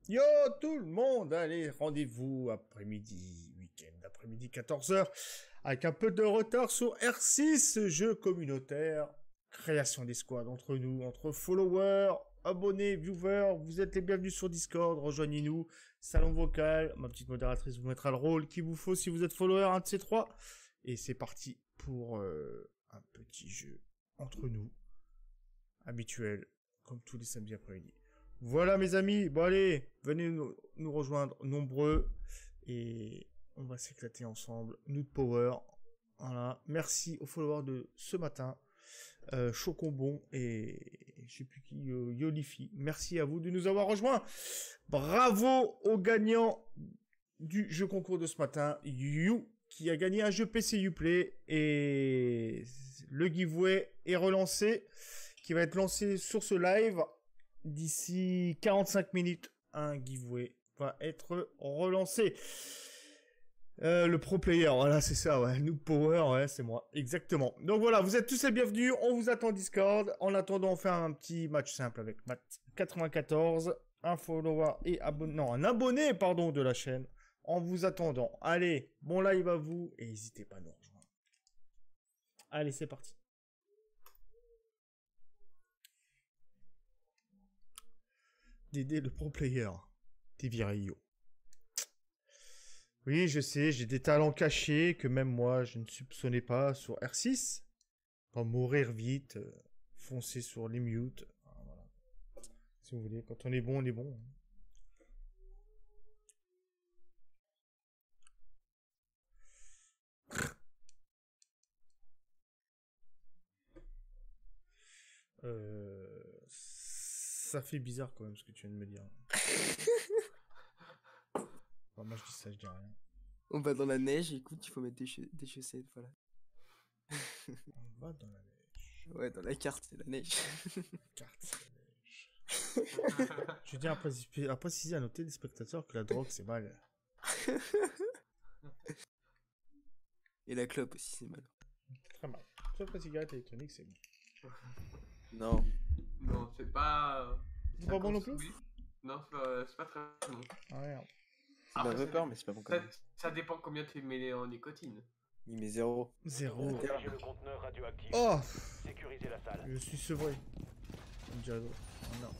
Yo tout le monde, allez, rendez-vous après-midi, week-end, après-midi 14h, avec un peu de retard sur R6, jeu communautaire, création des squads entre nous, entre followers, abonnés, viewers, vous êtes les bienvenus sur Discord, rejoignez-nous, salon vocal, ma petite modératrice vous mettra le rôle qu'il vous faut si vous êtes follower, un de ces trois, et c'est parti pour un petit jeu entre nous, habituel, comme tous les samedis après-midi. Voilà mes amis, bon allez, venez nous rejoindre nombreux et on va s'éclater ensemble. Nous de Power, voilà. Merci aux followers de ce matin, Chocombon et je sais plus qui, Yolifi. Merci à vous de nous avoir rejoints. Bravo aux gagnants du jeu concours de ce matin, You, qui a gagné un jeu PC Uplay et le giveaway est relancé, qui va être lancé sur ce live. D'ici 45 minutes, un giveaway va être relancé. Le pro player, voilà, c'est ça, ouais. Noob Power, ouais, c'est moi. Exactement. Donc voilà, vous êtes tous les bienvenus. On vous attend Discord. En attendant, on fait un petit match simple avec Matt94, un follower et un abonné, pardon, de la chaîne. En vous attendant. Allez, bon live à vous et n'hésitez pas à nous rejoindre. Allez, c'est parti. D'aider le pro player. T'es viré, yo. Oui, je sais, j'ai des talents cachés que même moi, je ne soupçonnais pas sur R6. Comme mourir vite, foncer sur les mutes. Voilà. Si vous voulez, quand on est bon, on est bon. Ça fait bizarre quand même ce que tu viens de me dire. Enfin, moi je dis ça, je dis rien. On va dans la neige, écoute, il faut mettre des chaussettes, voilà. On va dans la neige. Ouais, dans la carte, c'est la neige. Carte, c'est la neige. Je tiens à préciser à nos téléspectateurs que la drogue c'est mal. Et la clope aussi, c'est mal. Très mal. Sauf la cigarette électronique, c'est bon. Non. Non, c'est pas... C'est pas bon non plus? Non, c'est pas très bon. Ah merde. Ça m'a fait peur, mais c'est pas bon quand même. Ça dépend combien tu mets en nicotine. Il met 0. 0. Protégez le conteneur radioactif. Oh, Sécurisez la salle. je suis sevré. On dirait l'autre. Oh non.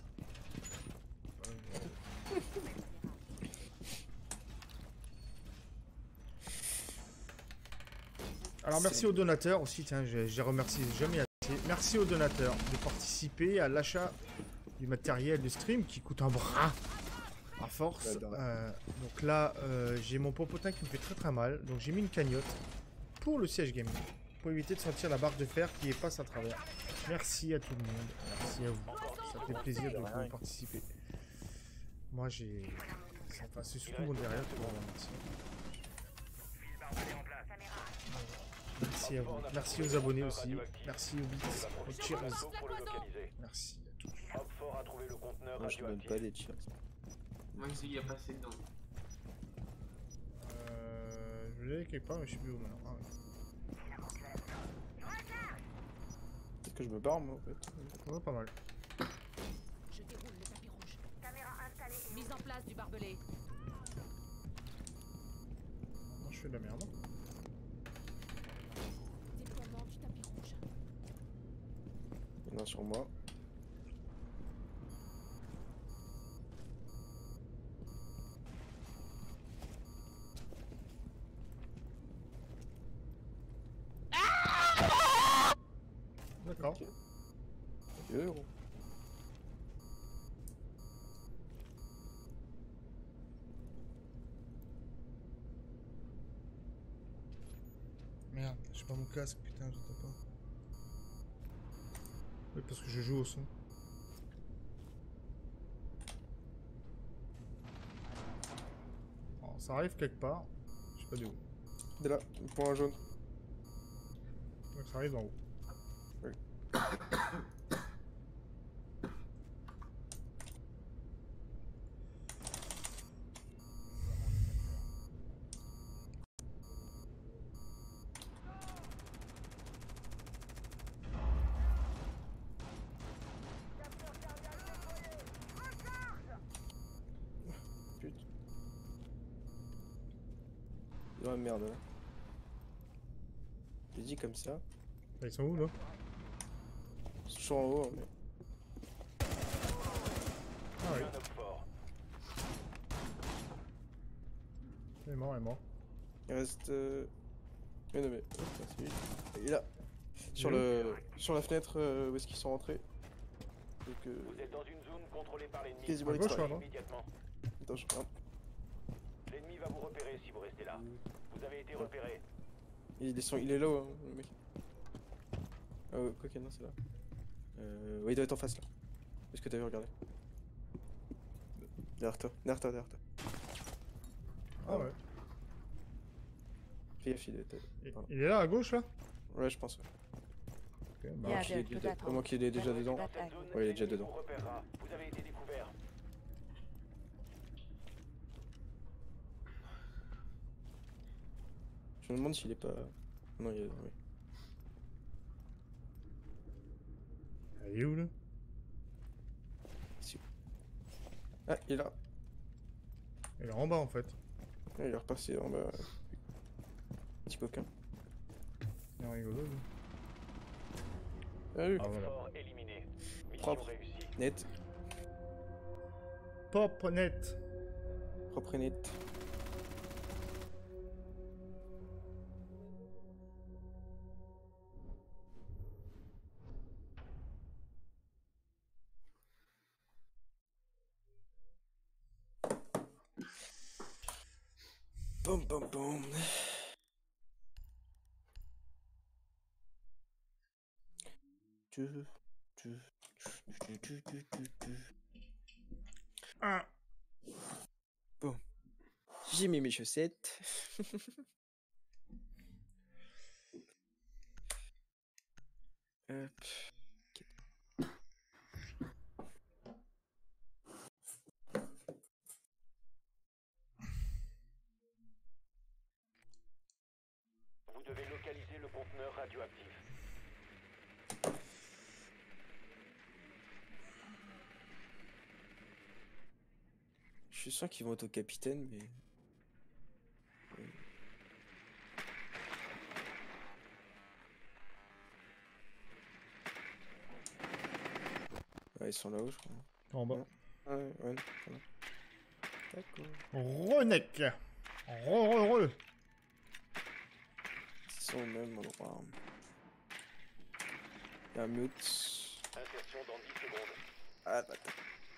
Alors merci aux donateurs aussi, tiens, j'ai remercié jamais assez. Merci aux donateurs de participer à l'achat du matériel de stream qui coûte un bras à force. Donc là, j'ai mon popotin qui me fait très très mal, donc j'ai mis une cagnotte pour le siège gaming, pour éviter de sentir la barre de fer qui passe à travers. Merci à tout le monde, merci à vous, ça fait plaisir de vous participer. Moi j'ai... Enfin, c'est surtout mon derrière pour vous remercier. Merci à vous. Merci aux abonnés aussi. Merci aux bits, aux cheers. Merci à tous. Moi, je donne pas des cheers. Moi, il y a passé dedans. Je l'ai quelque part, mais je sais plus où maintenant. Ah, ouais. Peut-être que je me barre, moi, en fait. Ouais, pas mal. Je déroule le tapis rouge. Caméra installée. Mise en place du barbelé. Non, je fais de la merde. Déploiement du tapis rouge. Il y en a sur moi. D'accord. Ok. Ok, gros. Merde, j'ai pas mon casque, putain, j'entends pas. Oui, parce que je joue au son. Alors, ça arrive quelque part. Je sais pas d'où. De là, le point jaune. Donc ça arrive en haut. Oui. dans la merde là. J'ai dit comme ça. Ils sont où là? Ils sont toujours en haut. Mais... Ah oui, Un homme fort. il est mort, il est mort. Il reste. Mais non mais. Oh, c'est lui. Il est là. Sur Il est le. Sur la fenêtre où est-ce qu'ils sont rentrés. Donc Vous êtes dans une zone contrôlée par l'ennemi. quasiment À gauche, l'extérieur. là, non? Immédiatement. Attends, je regarde. L'ennemi va vous repérer si vous restez là. Vous avez été repéré. Il est là, hein, le mec. Ah ouais, quoi que non, c'est là. Ouais, il doit être en face là. Est-ce que t'as vu regarder? Derrière toi, derrière toi, derrière toi. Ah ouais. Fais gaffe, il est. Il est là à gauche là? Ouais, je pense. Ouais. Ok, bah, Alors qu'il est, au moins qu'il est déjà dedans. Dans cette zone, Ouais, il est déjà l'ennemi dedans. vous repérera. Vous avez été découvert. Je me demande s'il est pas. Non, il est. Oui. il est où là? Ah, il est là. Il est en bas en fait. Ah, il est repassé en bas. Petit coquin. Il est rigolo lui. Ah oui, Ah voilà. Fort éliminé. Mission Propre. réussie. net. Pop net. Propre et net. Boum boum boum. Ah. Bon. J'ai mis mes chaussettes. Hop. Vous devez localiser le conteneur radioactif. Je suis sûr qu'ils vont être au capitaine, mais. Ouais, ils sont là-haut, je crois. En bas. Ouais, ouais, ça va. D'accord. Renec. Re. Ils sont au même endroit. Il y a un mute. Insertion dans 10 secondes. Ah, bâtard.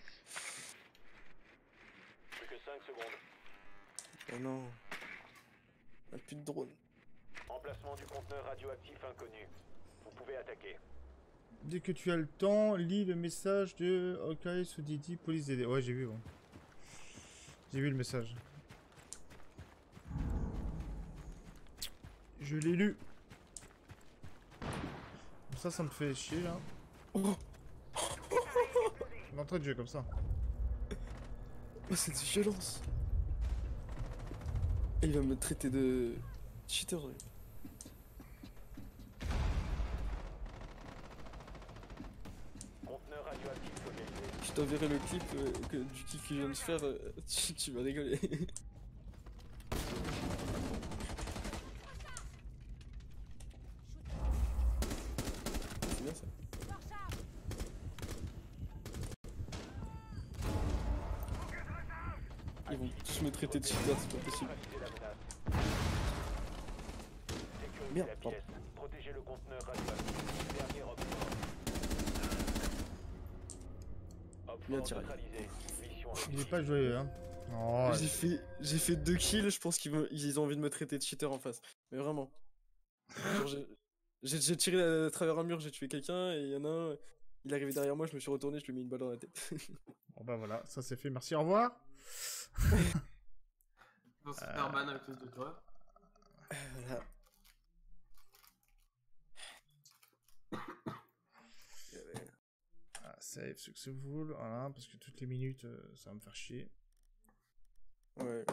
Plus que 5 secondes. Oh non. Il n'y a plus de drone. Emplacement du conteneur radioactif inconnu. Vous pouvez attaquer. Dès que tu as le temps, lis le message de OK sous Didi, police d'aider. Ouais, j'ai vu, bon. J'ai vu le message. Je l'ai lu. Ça me fait chier là. L'entrée de jeu comme ça. Oh, c'est de violence. Il va me traiter de cheater. Lui. Conteneur radioactif localisé. Je t'enverrai le clip du kiff que je viens de faire. Tu vas rigoler. C'est bien ça. Ils vont tous me traiter de cheater, c'est pas possible. Neutralisez la menace. Sécurisez Merde, la pardon. pièce. Protégez le conteneur radioactif. Dernier homme fort. Homme Bien fort tiré. neutralisé. Mission Il est réussie. pas joyeux, hein. Oh, J'ai fait 2 kills, je pense ils ont envie de me traiter de cheater en face. Mais vraiment. Genre, j'ai tiré à travers un mur, j'ai tué quelqu'un, et il y en a un, il est arrivé derrière moi, je me suis retourné, je lui ai mis une balle dans la tête. bon bah voilà, ça c'est fait. Merci, au revoir. Dans Superman à cause de toi. Voilà. Ah, save successful, voilà, parce que toutes les minutes, ça va me faire chier. Ouais.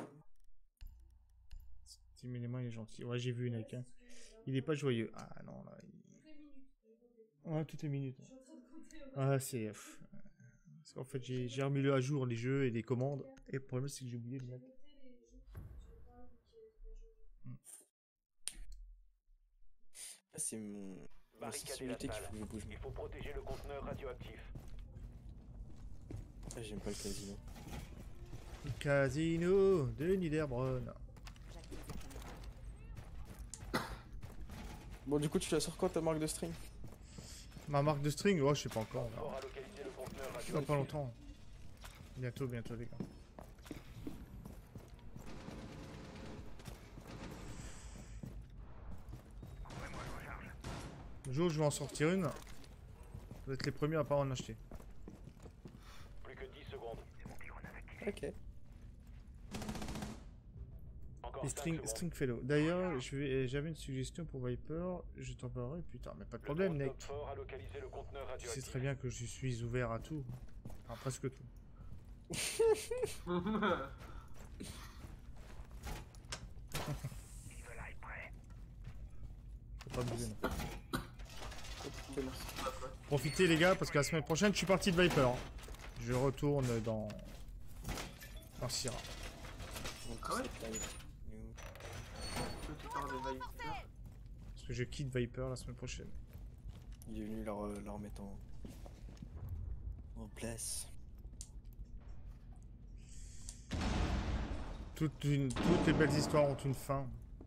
Team élément, il est gentil. Ouais, j'ai vu Nike. Hein. Il est pas joyeux. Ah non, là. Ouais, toutes les minutes. Ah, c'est. En fait, j'ai remis le à jour les jeux et les commandes. Et le problème, c'est que j'ai oublié de mettre. C'est mon Barricadez la sensibilité qu'il salle. faut que je bouge. Il faut protéger le conteneur radioactif. Ah, j'aime pas le casino. Casino de Niederbronn. J'active la caméra. Bon, du coup, tu la sors quand ta marque de string? Ma marque de string, oh, je sais pas encore. on Fort verra. a localisé le conteneur Dans radioactif. pas longtemps. Bientôt, bientôt, les gars. Le jour où je vais en sortir une, vous êtes les premiers à pas en acheter. Plus que 10 secondes. Ok. Encore Les 5 secondes. Stringfellow. D'ailleurs, j'avais une suggestion pour Viper, je t'en parlerai plus tard, mais pas de problème, Le drone Nick. Top Fort a localisé le conteneur Tu sais radioactif. très bien que je suis ouvert à tout. Enfin, presque tout. Faut pas abuser, non. Ok, merci. Profitez, les gars, parce que la semaine prochaine, je suis parti de Viper. Je retourne dans Syrah. Donc, Ah ouais c'est live. Tu parles des Vipers. Parce que je quitte Viper la semaine prochaine. Il est venu la remettre en place. Toutes les belles histoires ont une fin.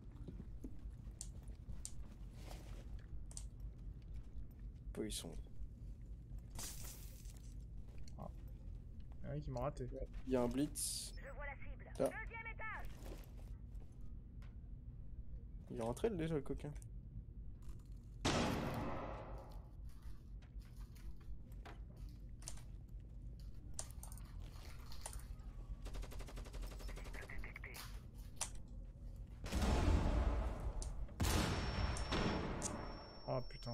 Peu ils sont. Il y en a qui m'ont raté. Il y a un blitz. Je vois la cible. Là. Deuxième étage. Il est rentré déjà le coquin. Oh putain.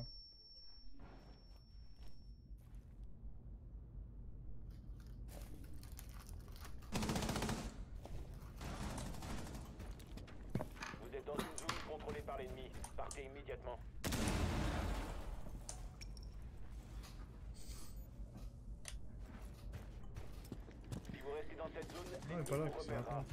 Vous êtes dans une zone contrôlée par l'ennemi. Partez immédiatement. Si vous restez dans cette zone, Non, l'ennemi mais pas là, vous c'est repérera. maintenant.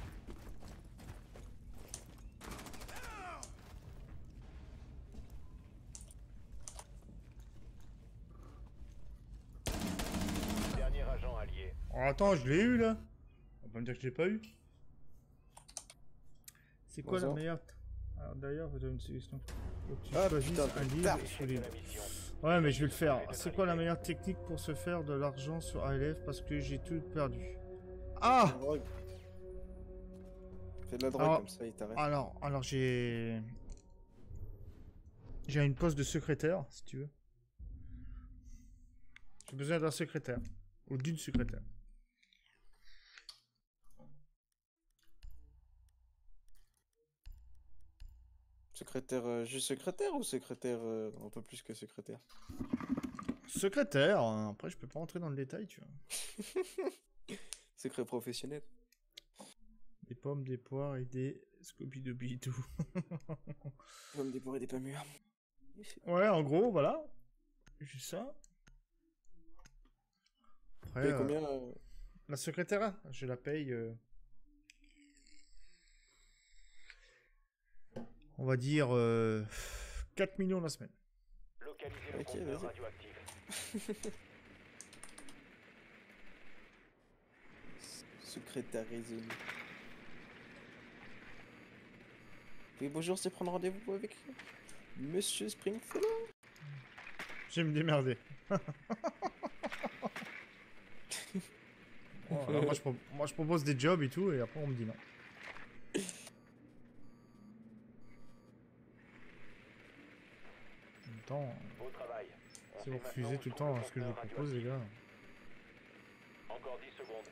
Dernier agent allié. Oh, attends, je l'ai eu là. On va pas me dire que je l'ai pas eu. C'est quoi la Bonsoir. meilleure Alors d'ailleurs, vous avez une suggestion. Faut que tu Ah, choisisses putain, un livre tard. sur Échec les... de la mission. Ouais, mais je vais le faire. C'est quoi la meilleure technique pour se faire de l'argent sur ALF parce que j'ai tout perdu? Ah! Drogue. Fais de la drogue Alors- comme ça, il t'arrête. Alors j'ai une poste de secrétaire, si tu veux. J'ai besoin d'un secrétaire ou d'une secrétaire. Secrétaire, juste secrétaire ou secrétaire un peu plus que secrétaire? Secrétaire. Hein. Après, je peux pas rentrer dans le détail, tu vois. Secret professionnel. Des pommes, des poires et des Scooby-Dooby-Doo. Comme des porcs et des pas mûrs. Ouais, en gros, voilà. J'ai ça. Après, Paye combien la secrétaire, je la paye. On va dire 4 millions la semaine. Localisez le Ok, conteneur vas-y. radioactif. Secrétaire résolu. Oui, bonjour, c'est prendre rendez-vous avec Monsieur Springfellow. Je vais me démerder. Bon, alors, moi, je propose des jobs et tout, et après on me dit non. En même temps, Beau travail. On si sait vous maintenant refusez où tout le se temps trouve ce que je vous conteneur propose, les gars. radioactif. Encore 10 secondes.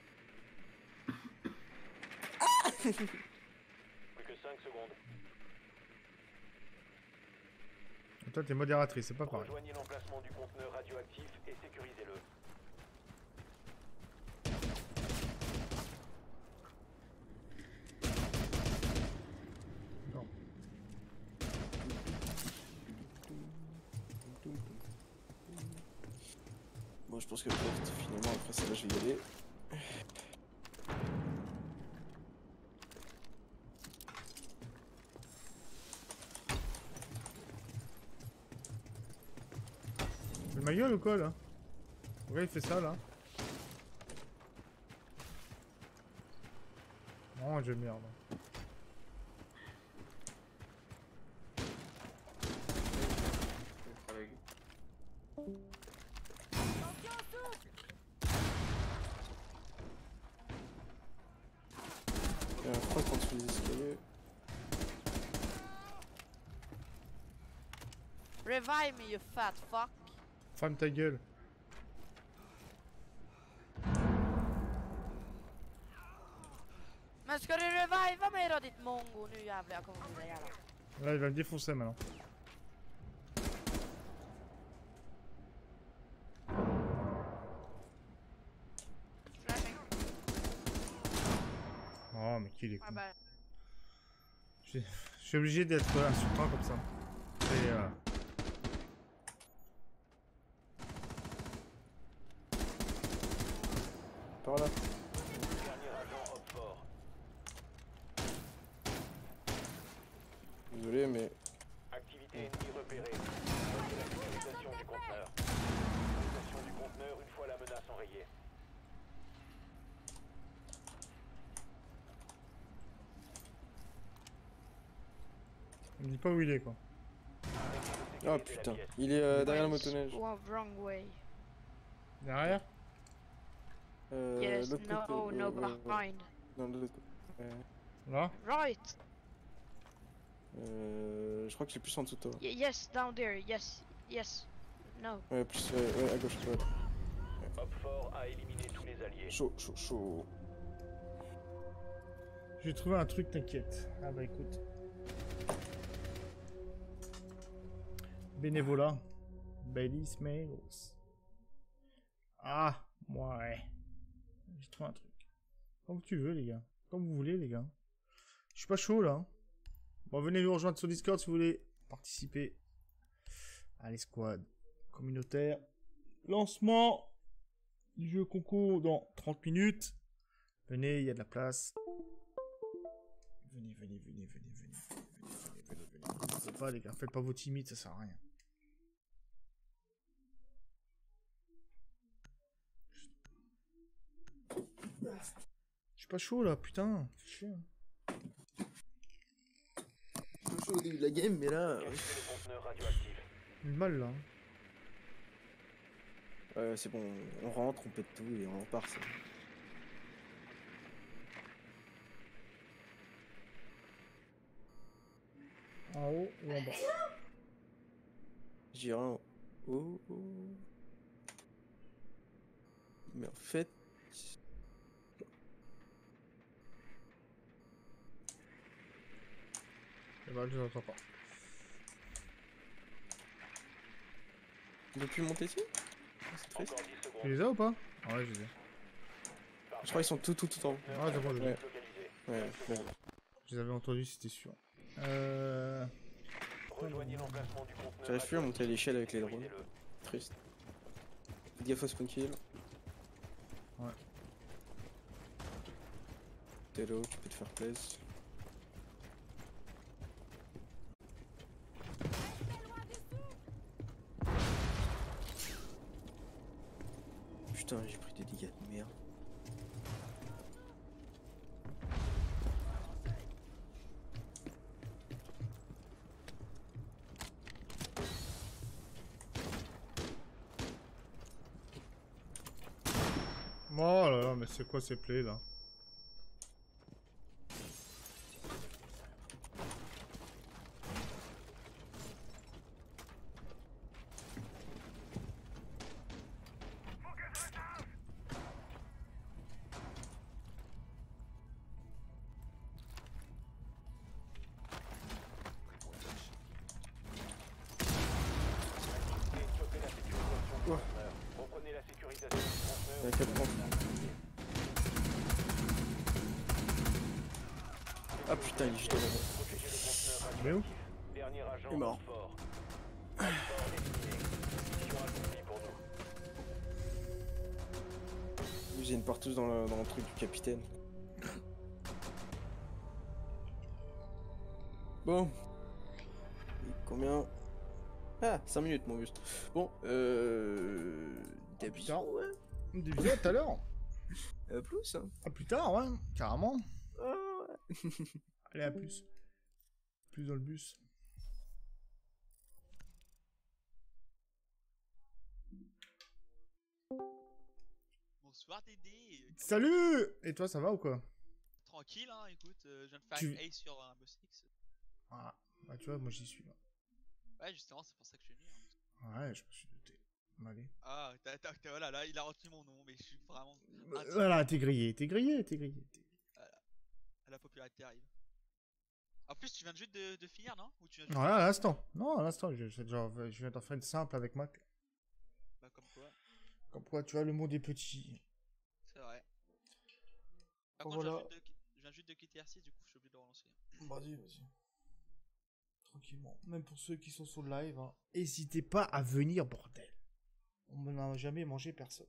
Plus que 5 secondes. Toi, t'es modératrice, c'est pas pareil. Rejoignez l'emplacement du conteneur radioactif et sécurisez-le. Non. Bon, je pense que finalement, après ça, là, je vais y aller. ma gueule ou quoi là? Pourquoi il fait ça là? Oh, je merde. Avec... Il y a un froid quand tu les escaliers. Revive me, you fat fuck. Ferme ta gueule. Men ska du reviva mig då ditt mongo? Nu jävlar, jag kommer bli det jävla. Là, il va me défoncer maintenant. Flashing. Oh, mais qu'il est My con. bad. Je suis obligé d'être insultant comme ça. Et Par là. Dernier agent hop fort. Désolé, mais. Activité ennemie repérée. Voici la sécurisation du conteneur. Sécurisation du conteneur une fois la menace enrayée. il me dit pas où il est quoi. Ah putain, il est derrière la motoneige. Wrong way. Derrière? Yes, l'autre no, côté, no behind. Non, de l'autre côté. Là? Right. Je crois que j'ai plus en dessous de toi. Yes, down there. Yes, yes. No. Ouais, plus ouais, à gauche. Ouais. Hop fort a éliminé tous les alliés. Chaud. J'ai trouvé un truc, t'inquiète. Ah bah écoute. Bénévolat. Bailey Smails. Ah, ouais. J'ai trouvé un truc. Comme tu veux, les gars. Comme vous voulez, les gars. Je suis pas chaud, là. Bon, venez nous rejoindre sur Discord si vous voulez participer à l'escouade communautaire. Lancement du jeu concours dans 30 minutes. Venez, il y a de la place. Venez. Faites pas, les gars. Faites pas vos timides, ça sert à rien. Je suis pas chaud là, putain. C'est chiant. Je suis au début de la game, mais là. Quel est le conteneur radioactif? J'ai du mal là. C'est bon, on rentre, on pète tout et on repart. Ça. En haut ou en bas? J'irai en haut. Mais en fait. Eh ben, je les entends pas. On peut plus monter ici? C'est triste. Encore 10 secondes. Tu les as ou pas? Ah ouais, je les ai. Je crois qu'ils sont tout en haut. Ah, c'est bon, je les ai. Ouais. Ouais, bon. Je les avais entendus, c'était sûr. Rejoignez l'emplacement du conteneur. J'arrive plus à monter à l'échelle avec les drones. Sécurisez-le. Triste. Faites gaffe à spawn kill. Ouais. T'es là, tu peux te faire plaisir. Putain, j'ai pris des dégâts de merde. Oh là là, mais c'est quoi ces plaies là? Stoppez la sécurisation du Ouais. conteneur. Reprenez la sécurisation du conteneur. Il y a 4 points. Ah putain, il est juste devant moi. Protégez le conteneur Mais où? radioactif. Dernier agent Il est mort. fort. Fort éliminé. Mission accomplie pour nous. Ils viennent partout dans le truc du capitaine. Bon. Et combien? Ah, 5 minutes, mon juste. Bon, putain. Division, ouais. Division tout à l'heure. Plus, hein. À plus tard, ouais, carrément. Ah, ouais. Allez, à plus. Plus dans le bus. Bonsoir Dédé. Salut! Et toi, ça va ou quoi? Tranquille, hein, écoute, je viens de faire Tu- une ace sur un boss X. Ah, bah tu vois, moi j'y suis là. Ouais, justement, c'est pour ça que je suis venu. Hein. Ouais, je me suis douté. Allez. Ah, voilà, là, il a retenu mon nom, mais je suis vraiment Voilà, t'es grillé, t'es grillé, t'es grillé. à la popularité arrive. En plus, tu viens de juste de finir, non? Ou tu viens Ouais, juste à l'instant. Non, à l'instant, je viens d'en faire une simple avec Mac. Bah, comme quoi, Comme quoi, tu vois, le monde est petit. c'est vrai. Par Oh, contre, voilà. je viens juste de quitter R6, du coup, je suis obligé de le relancer. Vas-y, vas-y. Tranquillement. Même pour ceux qui sont sur le live, hein. N'hésitez pas à venir, bordel. On n'a jamais mangé personne.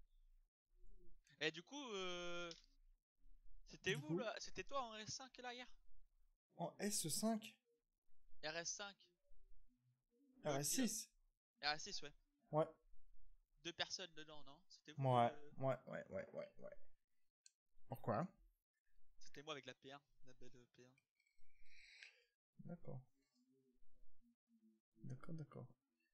Et du coup, c'était Du où coup là? C'était toi en RS5 là hier? En S5, RS5? RS6. RS6, ouais. Ouais. 2 personnes dedans, non? C'était vous? Ouais. Pourquoi? C'était moi avec la P1, la belle P1. D'accord. D'accord.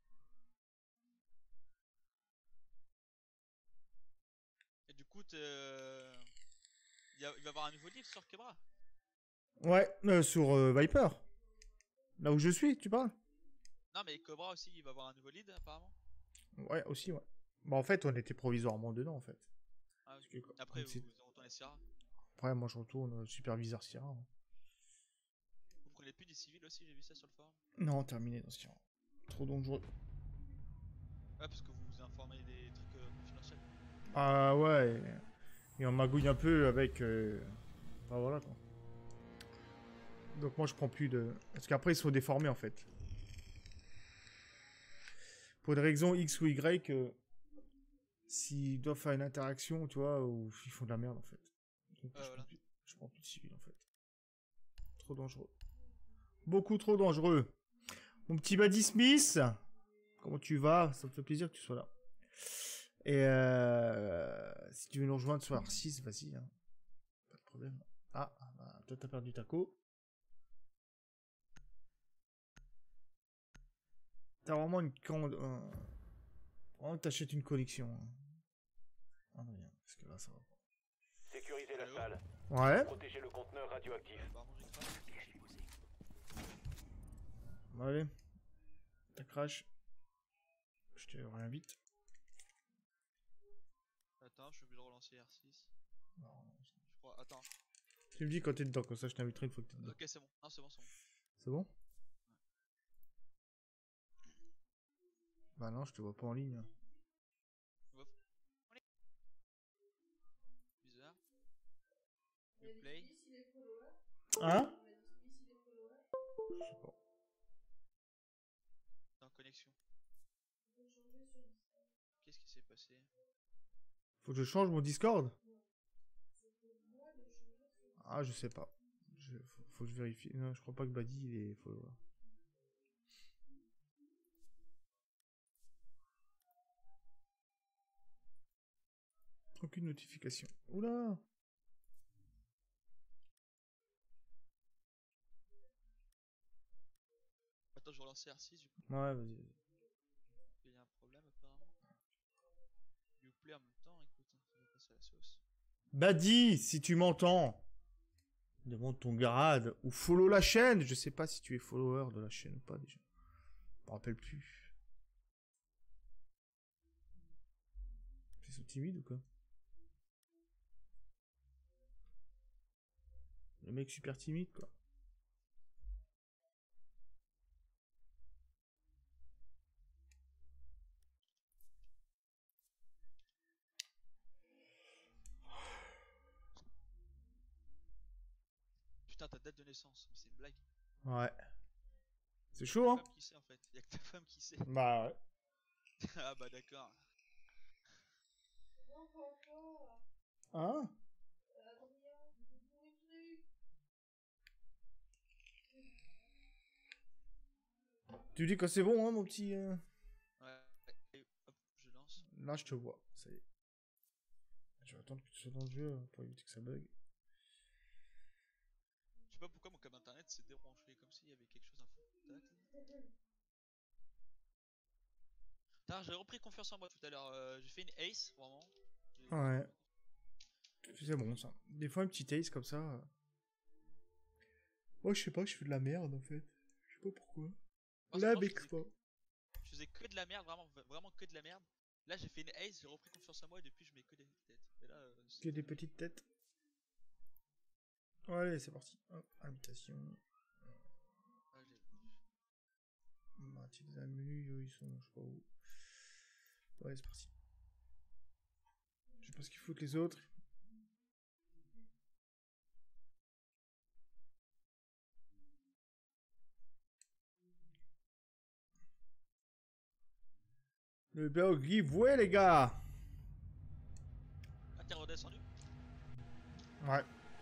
Et du coup, il va y avoir un nouveau livre sur Kebra. Ouais, sur Viper. Là où je suis, tu parles? Non, mais Cobra aussi, il va avoir un nouveau lead apparemment. Ouais, aussi, ouais. Bah, en fait, on était provisoirement dedans, en fait. Ah, Parce que, après, comme c'est- vous retournez Sierra. Après, moi, je retourne superviseur Sierra. Hein. Vous prenez plus des civils aussi, j'ai vu ça sur le forum. Non, terminé dans Sierra. Trop dangereux. Ouais, parce que vous vous informez des trucs confidentiels. Ah ouais. Et on magouille un peu avec... Bah voilà, quoi. Donc moi, je prends plus de... Parce qu'après, ils sont déformés, en fait. Pour des raisons X ou Y, s'ils doivent faire une interaction, tu vois, ou ils font de la merde, en fait. Donc, Voilà. je prends plus de civil, en fait. Trop dangereux. Beaucoup trop dangereux. Mon petit Buddy Smith, comment tu vas? Ça me fait plaisir que tu sois là. Et si tu veux nous rejoindre sur R6, vas-y. Hein. Pas de problème. Ah, bah, toi t'as perdu ta co. T'as vraiment une... Vraiment, t'achètes une collection. Hein. Ah non, rien, parce que là, ça va pas. Sécurisez la salle. Ouais. Protégez le conteneur radioactif. Apparemment, j'ai crash. Allez. T'as crash. Je te réinvite. Attends, je suis obligé de relancer R6. Non, Je crois. Attends. tu me dis quand t'es dedans, comme ça je t'inviterai une fois que t'es dedans. Ok, c'est bon. Non, c'est bon, c'est bon. C'est bon? Bah non, je te vois pas en ligne. Bizarre. You play. Hein? Je sais pas. En connexion. Qu'est-ce qui s'est passé? Faut que je change mon Discord? Ah, je sais pas. Faut que je vérifie. Non, je crois pas que Buddy il est follower. Aucune notification. Oula! Attends, je vais relancer R6 du coup. Ouais, vas-y. Il y a un problème apparemment. You play en même temps, écoute, hein, ça va passer à la sauce. Buddy, si tu m'entends, demande ton grade ou follow la chaîne. Je sais pas si tu es follower de la chaîne ou pas déjà. Je me rappelle plus. Ils sont timides ou quoi? Le mec super timide quoi. Putain, ta date de naissance, mais c'est une blague. Ouais. C'est chaud hein? Femme qui sait en fait, y'a que ta femme qui sait. Bah ouais. Ah bah d'accord. Hein? Tu dis que c'est bon, hein, mon petit. Ouais, et hop, je lance. Là, je te vois. Ça y est. Je vais attendre que tu sois dans le jeu pour éviter que ça bug. Je sais pas pourquoi mon câble internet s'est débranché comme s'il y avait quelque chose à fond. Putain, j'ai repris confiance en moi tout à l'heure. J'ai fait une ace, vraiment. Ouais. C'est bon, ça. Des fois, un petit ace comme ça. Moi, je sais pas, je fais de la merde en fait. Je sais pas pourquoi. Moi, Là, franchement, avec pas. je faisais que de la merde, vraiment, vraiment que de la merde. Là, j'ai fait une ace, j'ai repris confiance en moi et depuis, je mets que des têtes. Et là, Que des petites têtes. Allez, c'est parti. Hop, invitation. Ah, Bah, tu les as menus, eux, ils sont, je sais pas où. Ouais, c'est parti. Je sais pas ce qu'ils foutent les autres. Le bug giveaway, les gars. Ah, t'es redescendu? Ouais.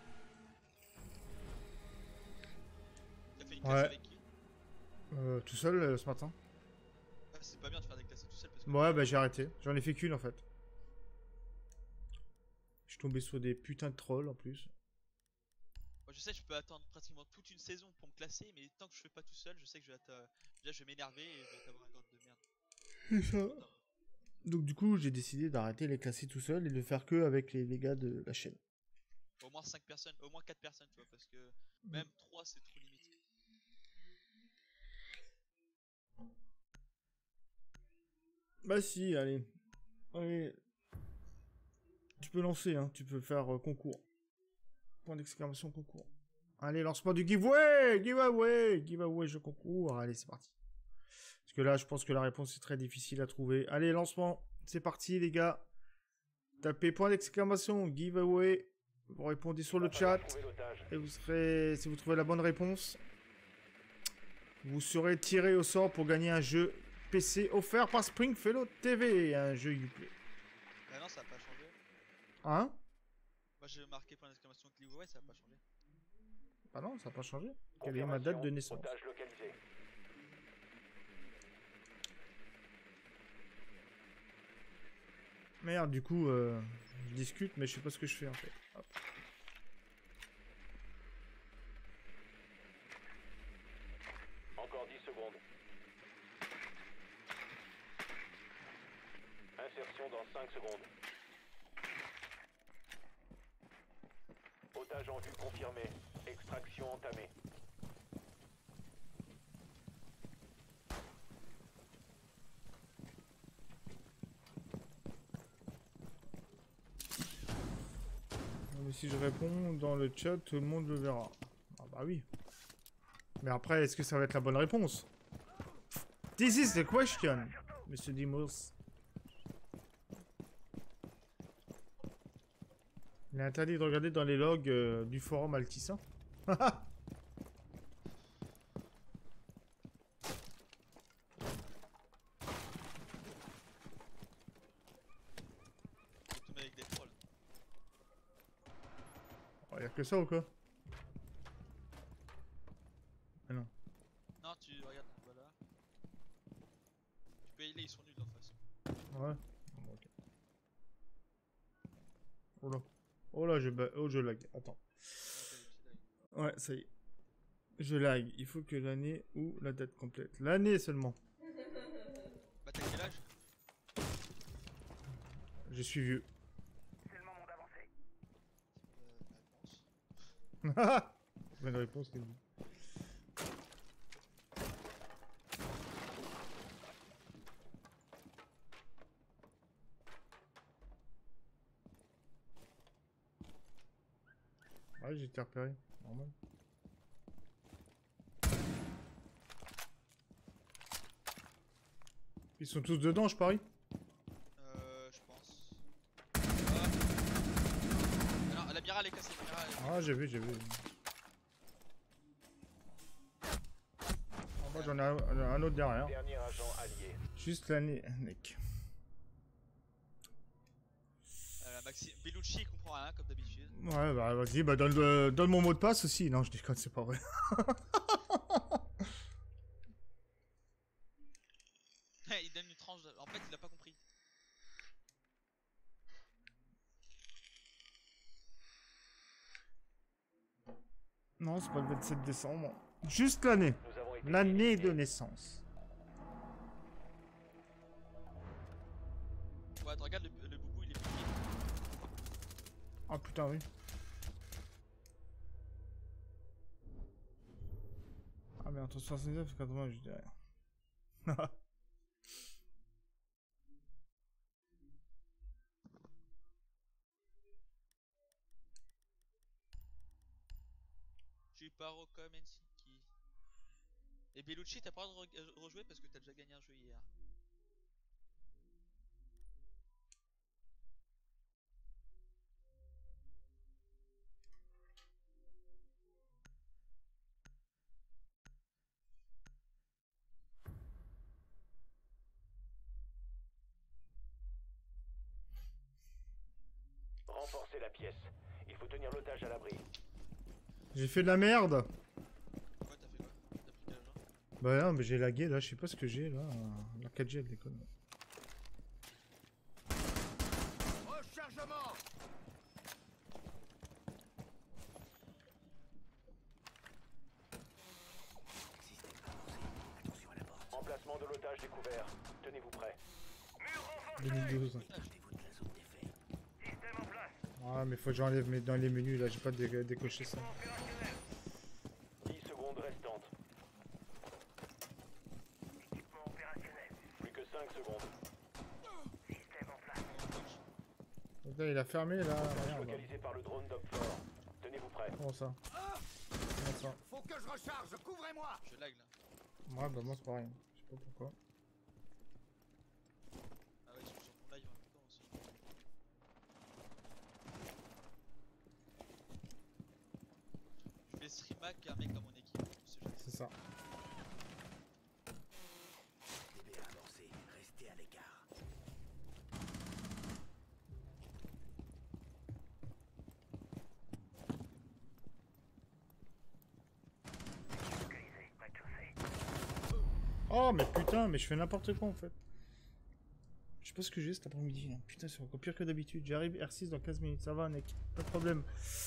T'as fait une Ouais. classe avec qui? Tout seul ce matin. Ah, c'est pas bien de faire des classes tout seul parce que. Ouais, bah j'ai arrêté. J'en ai fait qu'une en fait. Je suis tombé sur des putains de trolls en plus. Moi, je sais que je peux attendre pratiquement toute une saison pour me classer, mais tant que je fais pas tout seul, je sais que je vais être. Déjà, je vais m'énerver et je vais avoir un gourde de merde. C'est ça. Donc du coup, j'ai décidé d'arrêter les classer tout seul et de faire que avec les gars de la chaîne. Au moins 5 personnes, au moins 4 personnes, tu vois, parce que même 3 c'est trop limite. Bah si, allez. Allez. Tu peux lancer, hein. Tu peux faire concours. Point d'exclamation concours. Allez, lance-moi du giveaway. Giveaway. Giveaway, je concours. Allez, c'est parti. Parce que là, je pense que la réponse est très difficile à trouver. Allez, lancement. C'est parti, les gars. Tapez point d'exclamation giveaway. Vous répondez sur le chat. Et vous serez, si vous trouvez la bonne réponse, vous serez tiré au sort pour gagner un jeu PC offert par Springfellow TV. Un jeu Uplay. Bah non, ça a pas changé. Hein? Moi j'ai marqué point d'exclamation giveaway, ça a pas changé. Ah non, ça n'a pas changé. Quelle est ma date de naissance? Otage localisé. Merde, du coup, je discute, mais je sais pas ce que je fais en fait. Hop. Encore 10 secondes. Insertion dans 5 secondes. Otage en vue confirmé. Extraction entamée. Mais si je réponds dans le chat, tout le monde le verra. Ah bah oui. Mais après, est-ce que ça va être la bonne réponse? This is the question, Monsieur Dimos. Il est interdit de regarder dans les logs du forum Altissa. Tomber avec des trolls. Oh, y'a que ça ou quoi? Ah non. Non, tu regardes, voilà. Tu peux y aller, ils sont nuls en face. Ouais. Bon, ok. Oh là. Oh là, je lag. Attends. Ouais, ça y est. Je lag. Il faut que l'année ou la date complète. L'année seulement. Bah t'as quel âge? Je suis vieux. C'est le moment d'avancer. La réponse. Bonne réponse, Kenny. Ouais, j'ai été repéré. Normal. Ils sont tous dedans, je parie. Je pense. Ah non, la mira elle est cassée, la mira elle est... Ah, j'ai vu, j'ai vu. Ah, moi, j'en ai un autre derrière. Dernier agent allié. Juste l'année, mec. Maxi... Bellucci il comprend rien comme d'habitude. Ouais, bah vas-y, bah donne mon mot de passe aussi. Non, je déconne, c'est pas vrai. Non, c'est pas le 27 décembre. Juste l'année. Nous avons été L'année de naissance. Ouais, regarde le boubou, il est piqué. Ah putain, oui. Ah mais entre 79 et 80, je dis rien. J'ai eu Paro comme Helsinki. Et Bellucci, t'as pas le droit de rejouer parce que t'as déjà gagné un jeu hier. renforcé la pièce. Il faut tenir l'otage à l'abri. J'ai fait de la merde. Ouais, t'as fait quoi? T'as pris quel agent? Bah non, mais j'ai lagué là, je sais pas ce que j'ai là. La 4G elle déconne. Rechargement. Emplacement de l'otage découvert. Tenez-vous prêts. 2012. Ah mais faut que j'enlève dans les menus là, j'ai pas décoché ça. 10 secondes restantes. Plus que 5 secondes. Putain, il a fermé là, merde. Localisé par le drone d'Opfort. Tenez-vous prêts. Comment ça? Comment ça? Faut que je recharge, couvrez-moi. Je lag là. Ouais bah moi c'est pareil. Je sais pas pourquoi. Ah ouais, je suis sur ton live en même temps aussi. Je fais stream hack un mec dans mon équipe. On sait jamais. C'est ça. DB avancé, restez à l'écart. Oh mais putain, mais je fais n'importe quoi en fait. Je sais pas ce que j'ai cet après-midi. Hein. Putain, c'est encore pire que d'habitude. J'arrive R6 dans 15 minutes, ça va mec. Pas de problème.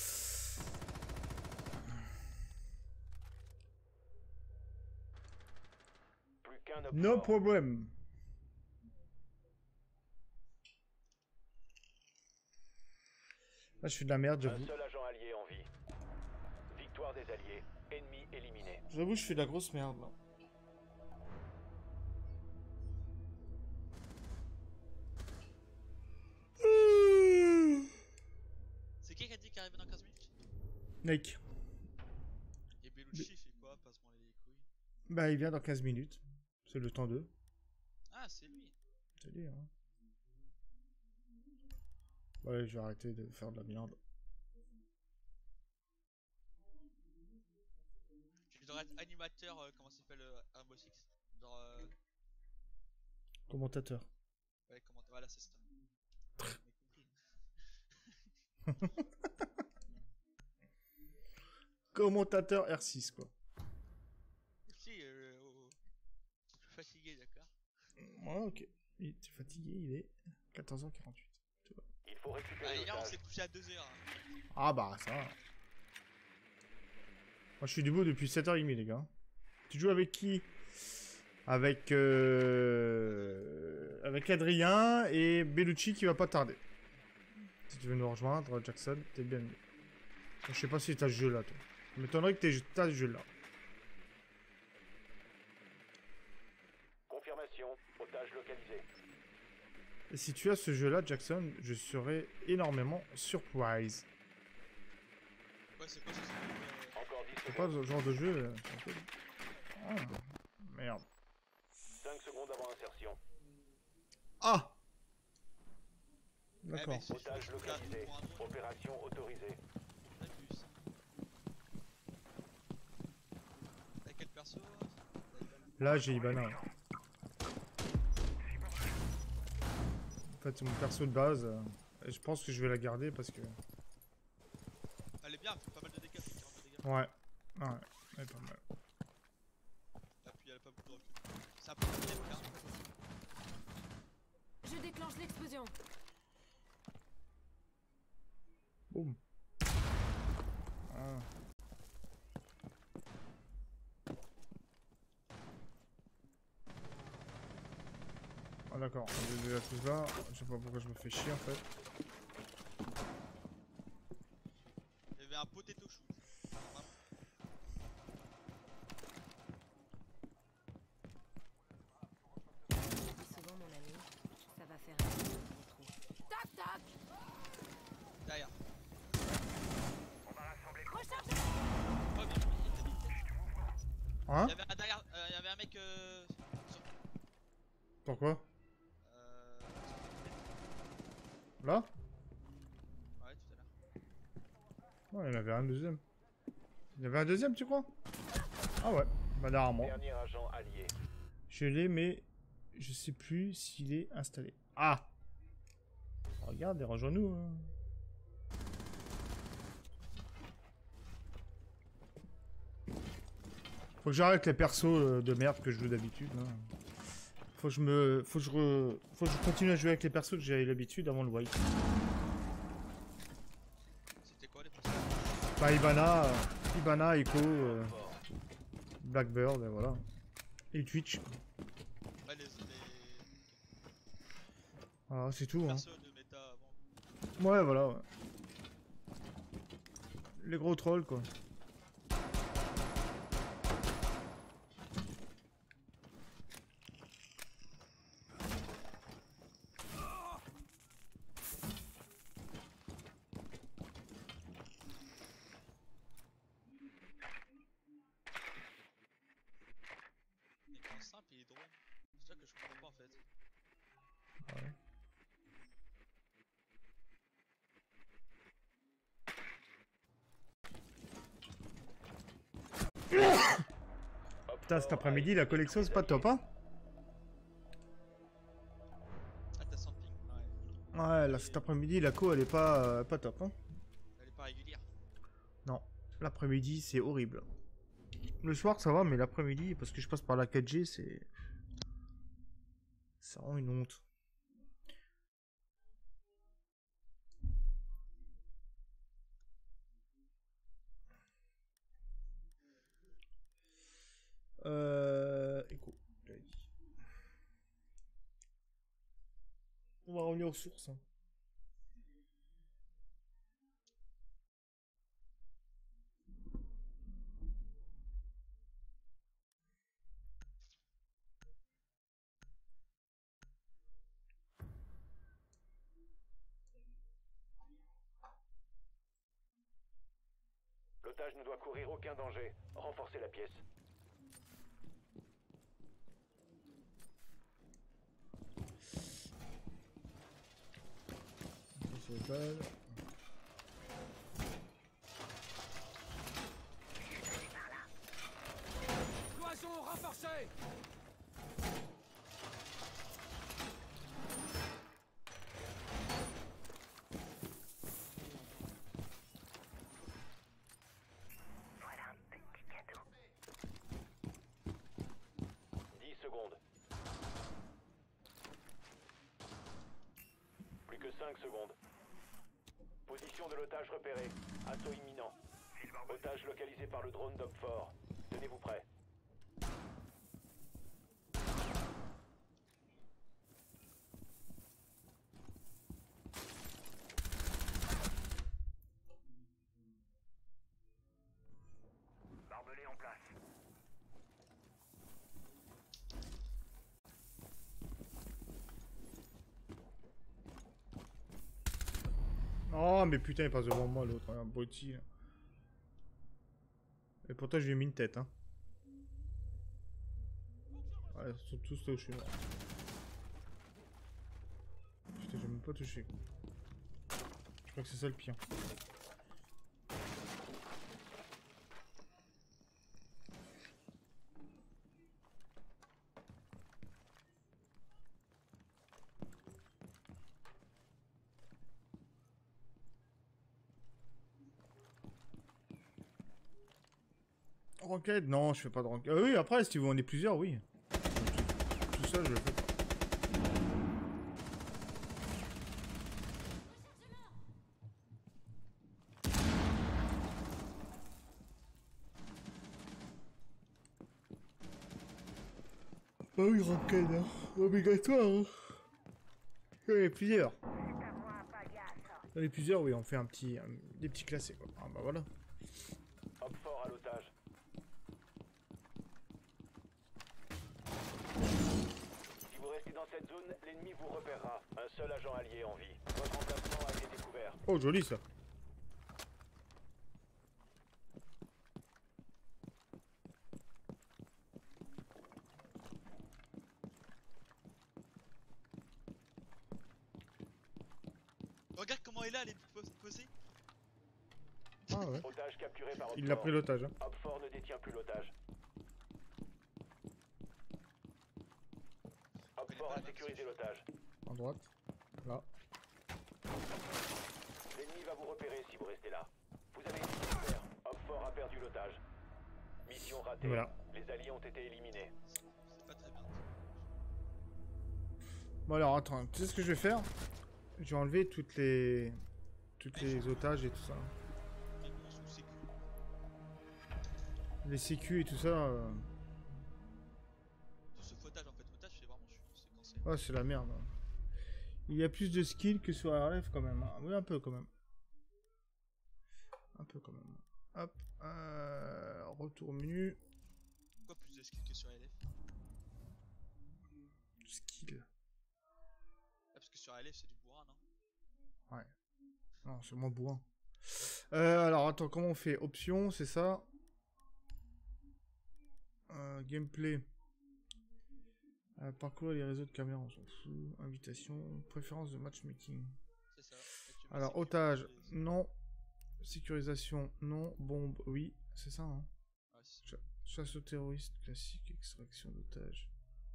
Plus qu'un Opfort. No problem. Là je fais de la merde, Un j'avoue. seul agent allié en vie. Victoire des alliés. Ennemi éliminé. J'avoue, je fais de la grosse merde là. C'est qui a dit qu'il arrivait dans 15 minutes? Mec, Et Bellucci fait quoi? Passe-moi les couilles. bah il vient dans 15 minutes. C'est le temps 2. Ah, c'est lui. C'est lui, hein. Ouais, je vais arrêter de faire de la merde. Tu devrais être animateur, comment ça s'appelle, Rainbow Six? Genre, Commentateur. ouais, comment voilà, c'est ça. On a compris. Commentateur R6 quoi. Si, je suis fatigué, d'accord. Ouais, ok. Il est fatigué, il est 14h48. Il faut Ah, récupérer hier, on l'otage. s'est couché à 2h. Ah bah ça va. Moi je suis debout depuis 7h30 les gars. Tu joues avec qui? Avec avec Adrien et Bellucci qui va pas tarder. Si tu veux nous rejoindre, Jackson, t'es bienvenu. Je sais pas si t'as ce jeu là toi. Ça m'étonnerait que t'as ce jeu là. Confirmation. Otage localisé. Et si tu as ce jeu là, Jackson, je serais énormément surprise. Ouais, c'est quoi ça? Encore 10 C'est pas secondes. ce genre de jeu. Oh, merde. 5 secondes avant insertion. Ah! Eh, D'accord. mais si je Otage fais un truc localisé. pour un drone, Opération autorisée. on a vu ça. T'as quel perso? Là, j'ai Ibana. En fait, c'est mon perso de base. Et je pense que je vais la garder parce que... Elle est bien, elle fait pas mal de dégâts, elle fait 40 de dégâts. Ouais. Ouais, elle est pas mal. Ah, puis elle a pas beaucoup de recul. C'est un peu compliqué, hein. Je déclenche l'explosion. Boum. Ah. Ah d'accord, on est déjà tous là. Je sais pas pourquoi je me fais chier en fait. Il y avait un potato shoot. Vraiment. Souvent, mon ami, ça va faire un peu trop. Tac, tac. Derrière. Rechargez. Oh, bien joué, il était vite. Hein? Il y avait un derrière, il y avait un mec sur... Pourquoi? Euh... Là? Ouais, tout à l'heure. Non, il y en avait un deuxième. Il y avait un deuxième, tu crois? Ah ouais, bah normalement. Dernier agent allié. Je l'ai, mais je sais plus s'il est installé. Ah! Regarde et rejoins-nous. Hein. Faut que j'arrête les persos de merde que je joue d'habitude. Hein. Faut que je continue à jouer avec les persos que j'avais l'habitude avant le wipe. C'était quoi les personnes? Bah Ibana, Echo, Blackbird, et voilà. Et Twitch. Ouais, Voilà, c'est tout. Hein. persos de méta avant. Ouais, voilà. Ouais. Les gros trolls, quoi. Écran simple et drone. C'est ça que je comprends pas en fait. Ouais. Putain, cet après-midi, la collection, c'est pas top, hein? Ah, t'as 100 ping? Ouais. Ouais, là, cet après-midi, la co, elle est pas top, hein? Elle est pas régulière. Non, l'après-midi, c'est horrible. Le soir, ça va, mais l'après-midi, parce que je passe par la 4G, c'est... C'est vraiment une honte. Écho, j'avais dit. On va revenir aux sources. Hein. L'otage ne doit courir aucun danger. Renforcez la pièce. Cloison renforcée. 10 secondes. Plus que 5 secondes. Position de l'otage repérée. Assaut imminent. Otage localisé par le drone d'Opfort. Tenez-vous prêts. Barbelé en place. Oh, mais putain, il passe devant moi, l'autre, un abruti. Là. Et pourtant, je lui ai mis une tête, hein. Ouais, ils sont tous là où je suis mort. Putain, j'ai même pas touché. Je crois que c'est ça le pire. Ranked? Non, je fais pas de ranked. Oui, après, si vous en êtes plusieurs, oui. Tout ça, je le fais pas. Ah oui, ranked, hein. Obligatoire, hein. Il y en a plusieurs. Il y en a plusieurs, oui, on fait des petits classés, quoi. Ah bah voilà. Hop fort à l'otage. Si vous restez dans cette zone, l'ennemi vous repérera. Un seul agent allié en vie. Votre emplacement a été découvert. Oh, joli ça. Regarde comment elle est là, elle est posée. Ah ouais. Otage capturé par Il l'a pris l'otage. Hein. Hop fort ne détient plus l'otage. Hop fort a sécurisé l'otage. En droite. Là. L'ennemi va vous repérer si vous restez là. Vous avez été super. Hop fort a perdu l'otage. Mission ratée. Voilà. Les alliés ont été éliminés. C'est pas très bien. Bon alors attends, tu sais ce que je vais faire? Je vais enlever toutes les otages et tout ça. Mais bon, sous sécu. Les sécu et tout ça. Tout ce otage en fait, otage c'est vraiment chiant, c'est quand c'est. Ouais, c'est la merde. Hein. Il y a plus de skills que sur RLF quand même. Hein. Oui, un peu quand même. Un peu quand même. Hop. Retour au menu. Pourquoi plus de skills que sur LF? Skill. Ah, parce que sur LF c'est du bourrin, non? Ouais. Non, c'est moins bourrin. Alors attends, comment on fait? Options, c'est ça. Gameplay. Parcourir les réseaux de caméras, on s'en fout. Invitation. Préférence de matchmaking. C'est ça. Et tu mets Alors, sécu, otage, et- non. Sécurisation, non. Bombe, oui. C'est ça, hein. Ouais, c'est- Chasse aux terroristes, classique. Extraction d'otages.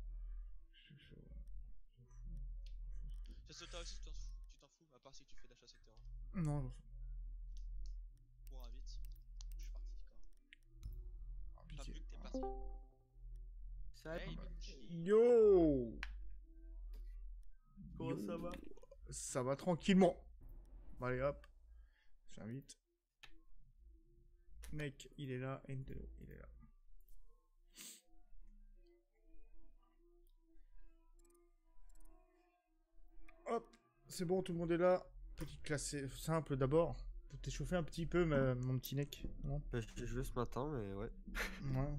Chasse au terrorisme, tu t'en fous, à part si tu fais de la chasse au terror. Non, Pour un vite. Je suis parti quand même. Enfin, piqué. vu que t'es parti. Ça Hey, va. bitch. Yo! Comment ça va? Ça va tranquillement. Bon, allez hop. J'invite. Mec, il est là. Endo, il est là. Hop. C'est bon, tout le monde est là. Petite classe simple d'abord. Pour t'échauffer un petit peu, mon petit neck. Non? J'ai joué ce matin, mais ouais. Ouais.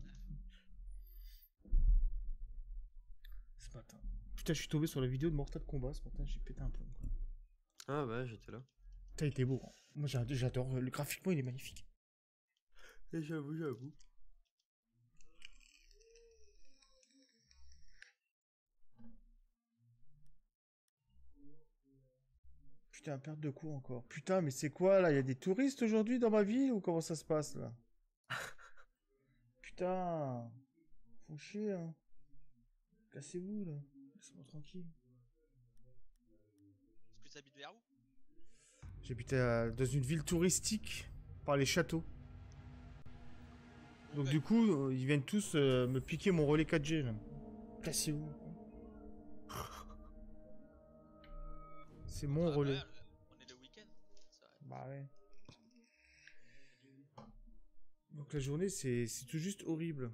Ce matin. Putain, je suis tombé sur la vidéo de Mortal Kombat ce matin, j'ai pété un plomb. Quoi. Ah ouais, j'étais là. T'as été beau. Hein. Moi j'adore. Le graphiquement il est magnifique. Et j'avoue. Putain, perte de cours encore. Putain, mais c'est quoi là? Il y a des touristes aujourd'hui dans ma ville ou comment ça se passe là? Putain. Faut chier hein. Cassez-vous là. Laissez-moi tranquille. Est-ce que tu habites vers où? J'habitais dans une ville touristique par les châteaux. Donc Ouais. du coup, ils viennent tous me piquer mon relais 4G là. Cassez-vous. C'est mon Ah, relais. bah, on est le week-end. Ça va. Bah ouais. Donc la journée, c'est tout juste horrible.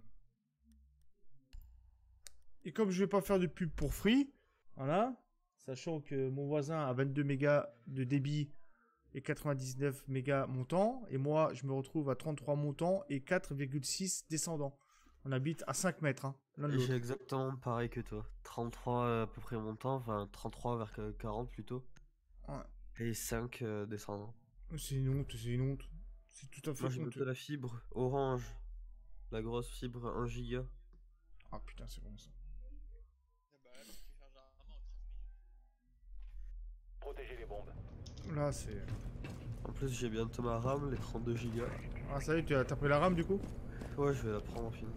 Et comme je vais pas faire de pub pour Free, voilà, sachant que mon voisin a 22 mégas de débit et 99 mégas montant, et moi je me retrouve à 33 montant et 4,6 descendant. On habite à 5 mètres, hein, l'un de J'ai l'autre. exactement pareil que toi. 33 à peu près montant, enfin 33 vers 40 plutôt. Ouais. Et 5 descendants. C'est une honte, c'est une honte. C'est tout à fait Moi j'ai honteux. de la fibre orange. La grosse fibre 1 giga. Ah putain, c'est bon ça. Ah bah là, tu charges rarement en 30 minutes. Protégez les bombes. Là, c'est... En plus j'ai bientôt ma RAM, les 32 gigas. Ah ça y est, t'as pris la rame du coup? Ouais, je vais la prendre en film.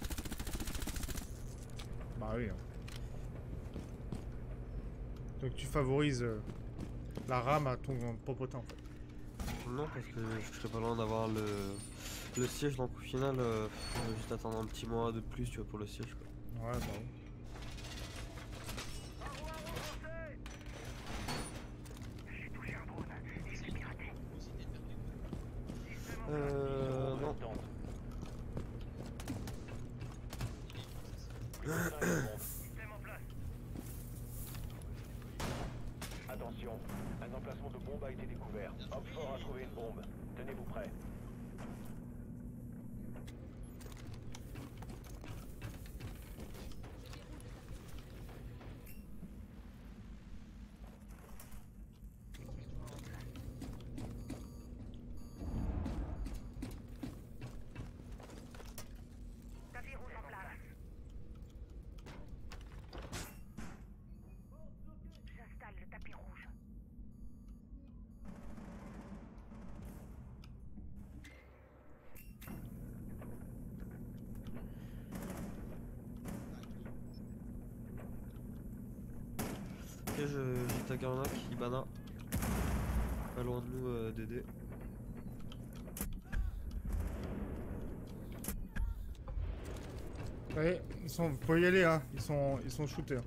Bah oui. Hein. Donc tu favorises la rame à ton popotin en fait. Non, parce que je serais pas loin d'avoir le siège, donc au final, je vais juste attendre un petit mois de plus, tu vois, pour le siège, quoi. Ouais, bah oui. Non. bombe. Tenez-vous prêts. Ok, j'ai tagué un lac, Ibana. Pas loin de nous, Dédé. Ouais, vous pouvez y aller, hein. Ils sont shootés.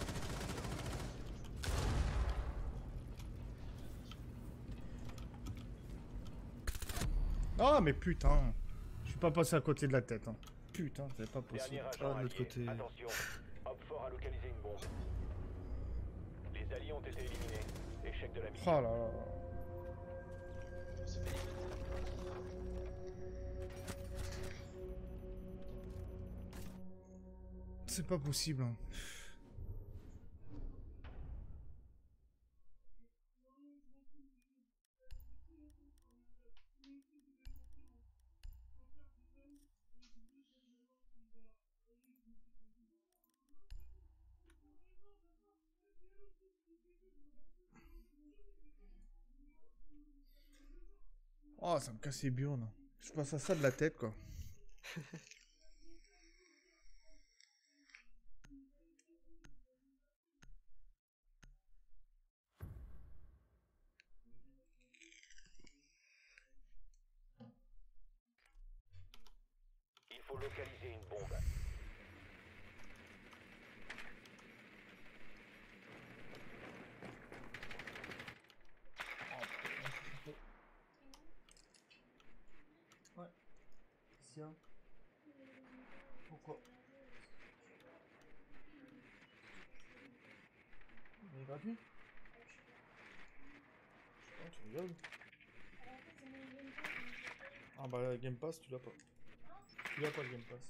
Ah, mais putain. Je suis pas passé à côté de la tête. Hein. Putain, c'est pas possible. Dernier agent Ah, de allié. l'autre côté. Attention, Hopfort a localisé une bombe. Les alliés ont été éliminés. Échec de la mission. Oh là là. C'est pas possible. Hein. Oh, ça me casse les burnes. Je passe à ça de la tête, quoi. Il faut localiser une bombe. Ouais. Tiens. Pourquoi? Il est gratuit? Oh, tu rigoles? Ah bah Game Pass, tu l'as pas. Tu l'as pas le Game Pass.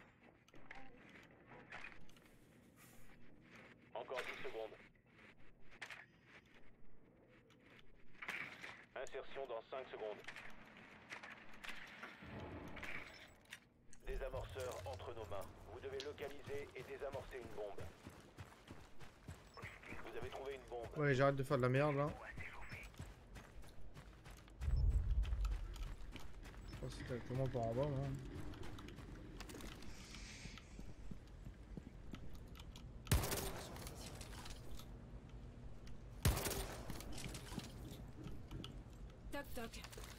Encore 10 secondes. Insertion dans 5 secondes. Désamorceur entre nos mains. Vous devez localiser et désamorcer une bombe. Vous avez trouvé une bombe. Ouais, j'arrête de faire de la merde là. Je passe directement par en bas là. Toc toc.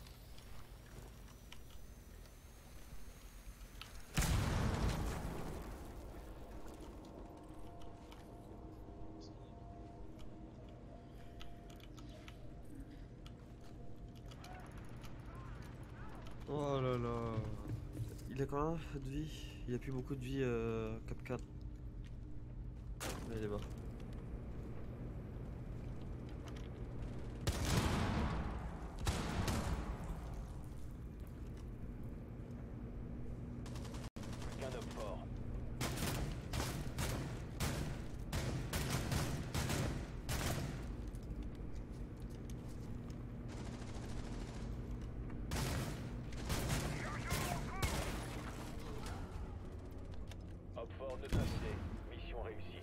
Oh là là. Il a quand même un peu de vie. Il a plus beaucoup de vie, Cap 4. Là, il est bas. Qu'un homme fort. Hopfort neutralisé. Mission réussie.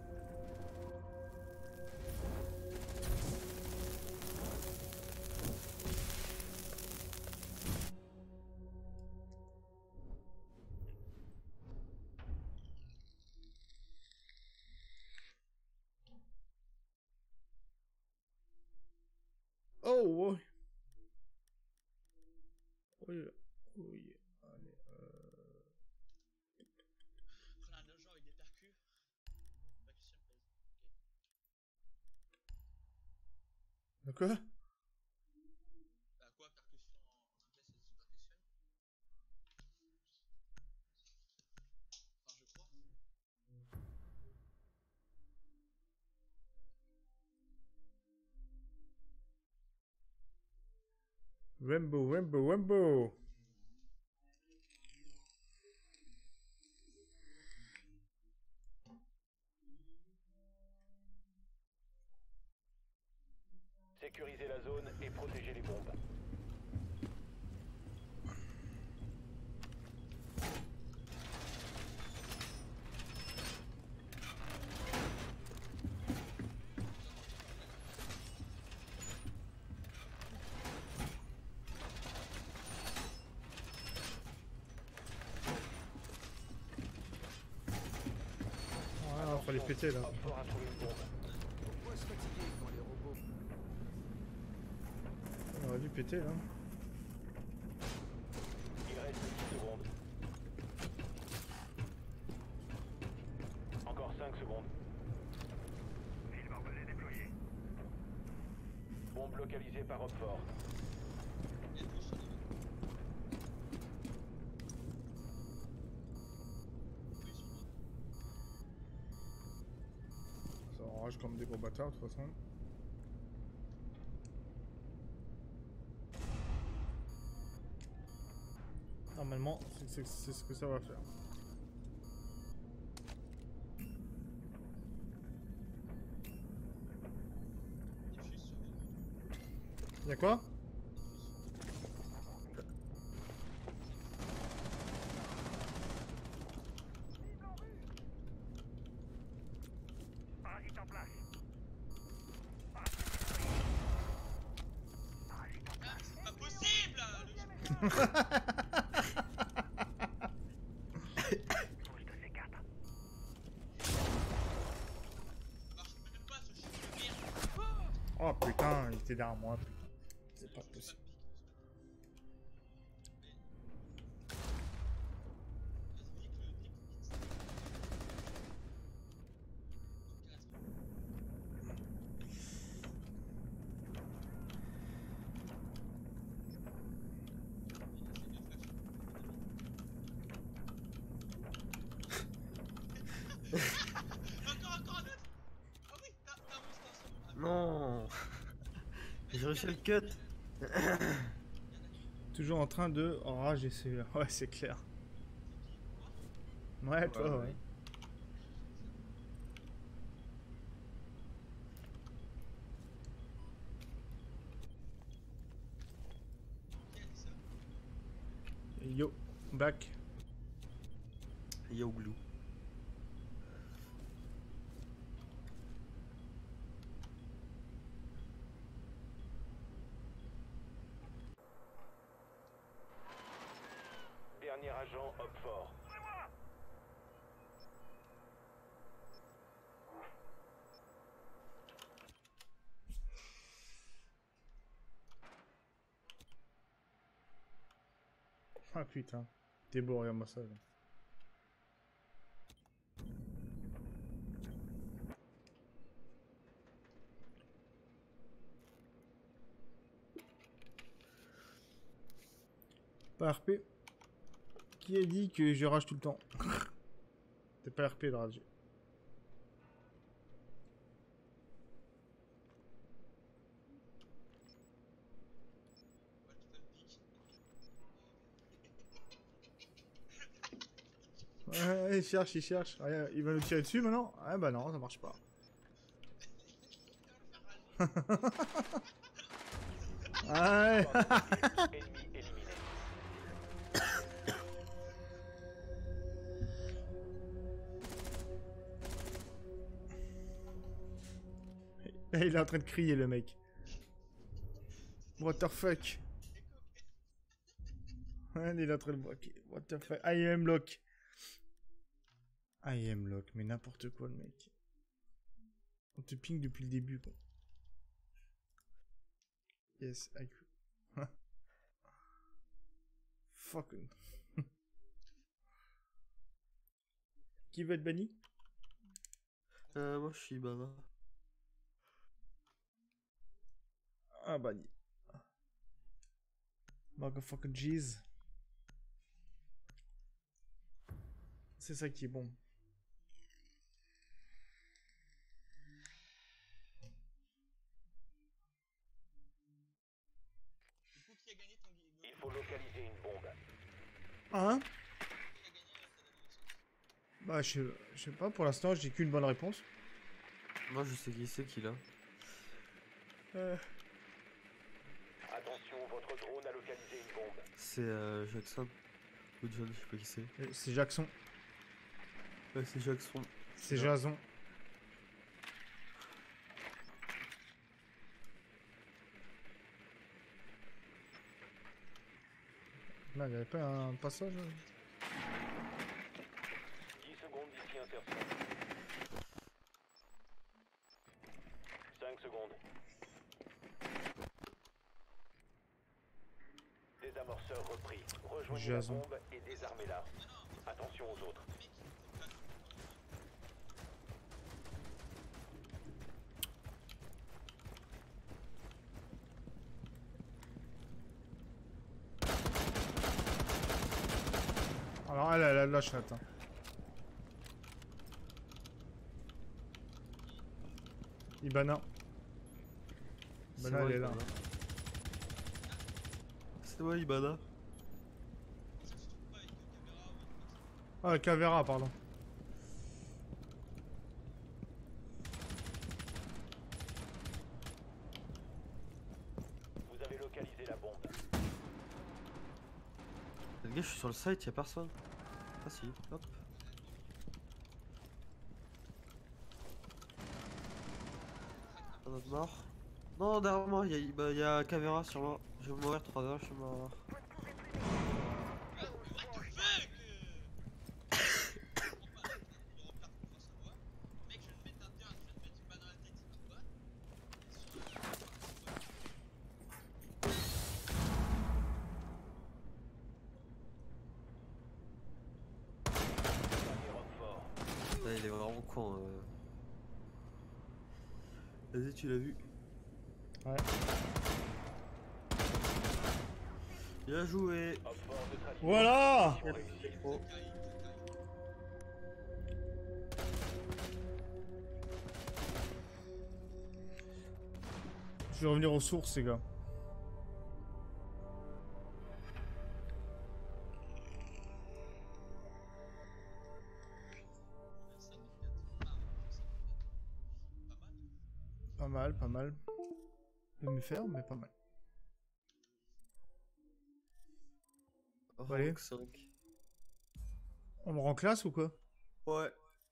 Oh ouais. Oui, oui. Allez, Prenez un agent avec des percus. Percussion pèse. De quoi? Bah quoi, percussion en anglais c'est sous percussion? Enfin je crois. Wembo, Wembo, Wembo. Sécurisez la zone et protégez les bombes. Ah, faut les péter là. Op 4 a trouvé une bombe. Pourquoi se fatiguer quand les robots... On aurait dû péter là. Il reste 10 secondes. Encore 5 secondes. Mille barbelés déployés. Bombe localisée par Op 4. Ça enrage comme des gros bâtards de toute façon. Normalement, c'est ce que ça va faire. Y'a quoi? Parasite en place. C'est pas possible Trouche de C4. marche même pas ce chien de merde. Oh putain, il était derrière moi. Putain. C'est pas possible. Encore un autre. Ah oui, t'as un monstre. Non. J'ai réussi à le cut. Toujours en train de enrager celui-là. Ouais, c'est clair. Ouais, toi, ouais. Yo, back. Yo glue. Dernier agent Op 4. Ah putain. T'es beau, regarde-moi ça. Là. Pas RP. Qui a dit que je rage tout le temps? T'es pas RP de rager. Ouais, il cherche, il cherche. Ouais, il va nous tirer dessus maintenant? Ah bah non, ça marche pas. Ouais. Ennemi éliminé. Il est en train de crier le mec. What the fuck? Ouais, il est en train de bloquer. What the fuck? I am lock. I am lock, mais n'importe quoi le mec. On te ping depuis le début quoi. Yes, I agree. Fucking. Qui veut être banni? Moi je suis baba. Ah banni. Motherfucking jeez. C'est ça qui est bon. Du coup, qui a gagné faut localiser une bombe. Hein? Bah, je sais pas, pour l'instant, j'ai qu'une bonne réponse. Moi je sais qui c'est qui là. Attention, votre drone a localisé une bombe. C'est Jackson. Ou John, je sais pas qui c'est. C'est Jackson. Ouais, c'est Jackson. C'est Là. Jason. Là, il n'y avait pas un passage 10 secondes d'ici insertion. 5 secondes. Désamorceur repris. Rejoignez la Jason. bombe et désarmez-la. Attention aux autres. Alors, elle a la chatte. Hein. Ibana. Ibana, elle est là. C'est moi Ibana. Ah, Cavera, pardon. Vous avez localisé la bombe. Les gars, je suis sur le site, y'a personne. Ah si, hop. Un autre mort. Non, derrière moi, y a Cavera sur moi. Je vais mourir 3 heures, je suis mort. Là, il est vraiment con. Vas-y, tu l'as vu? Ouais. Bien joué. Voilà! Oh. Je vais revenir aux sources, les gars. Pas mal, pas mal. Je vais me faire, mais pas mal. Allez. Rank 5. On me rend classe ou quoi? Ouais.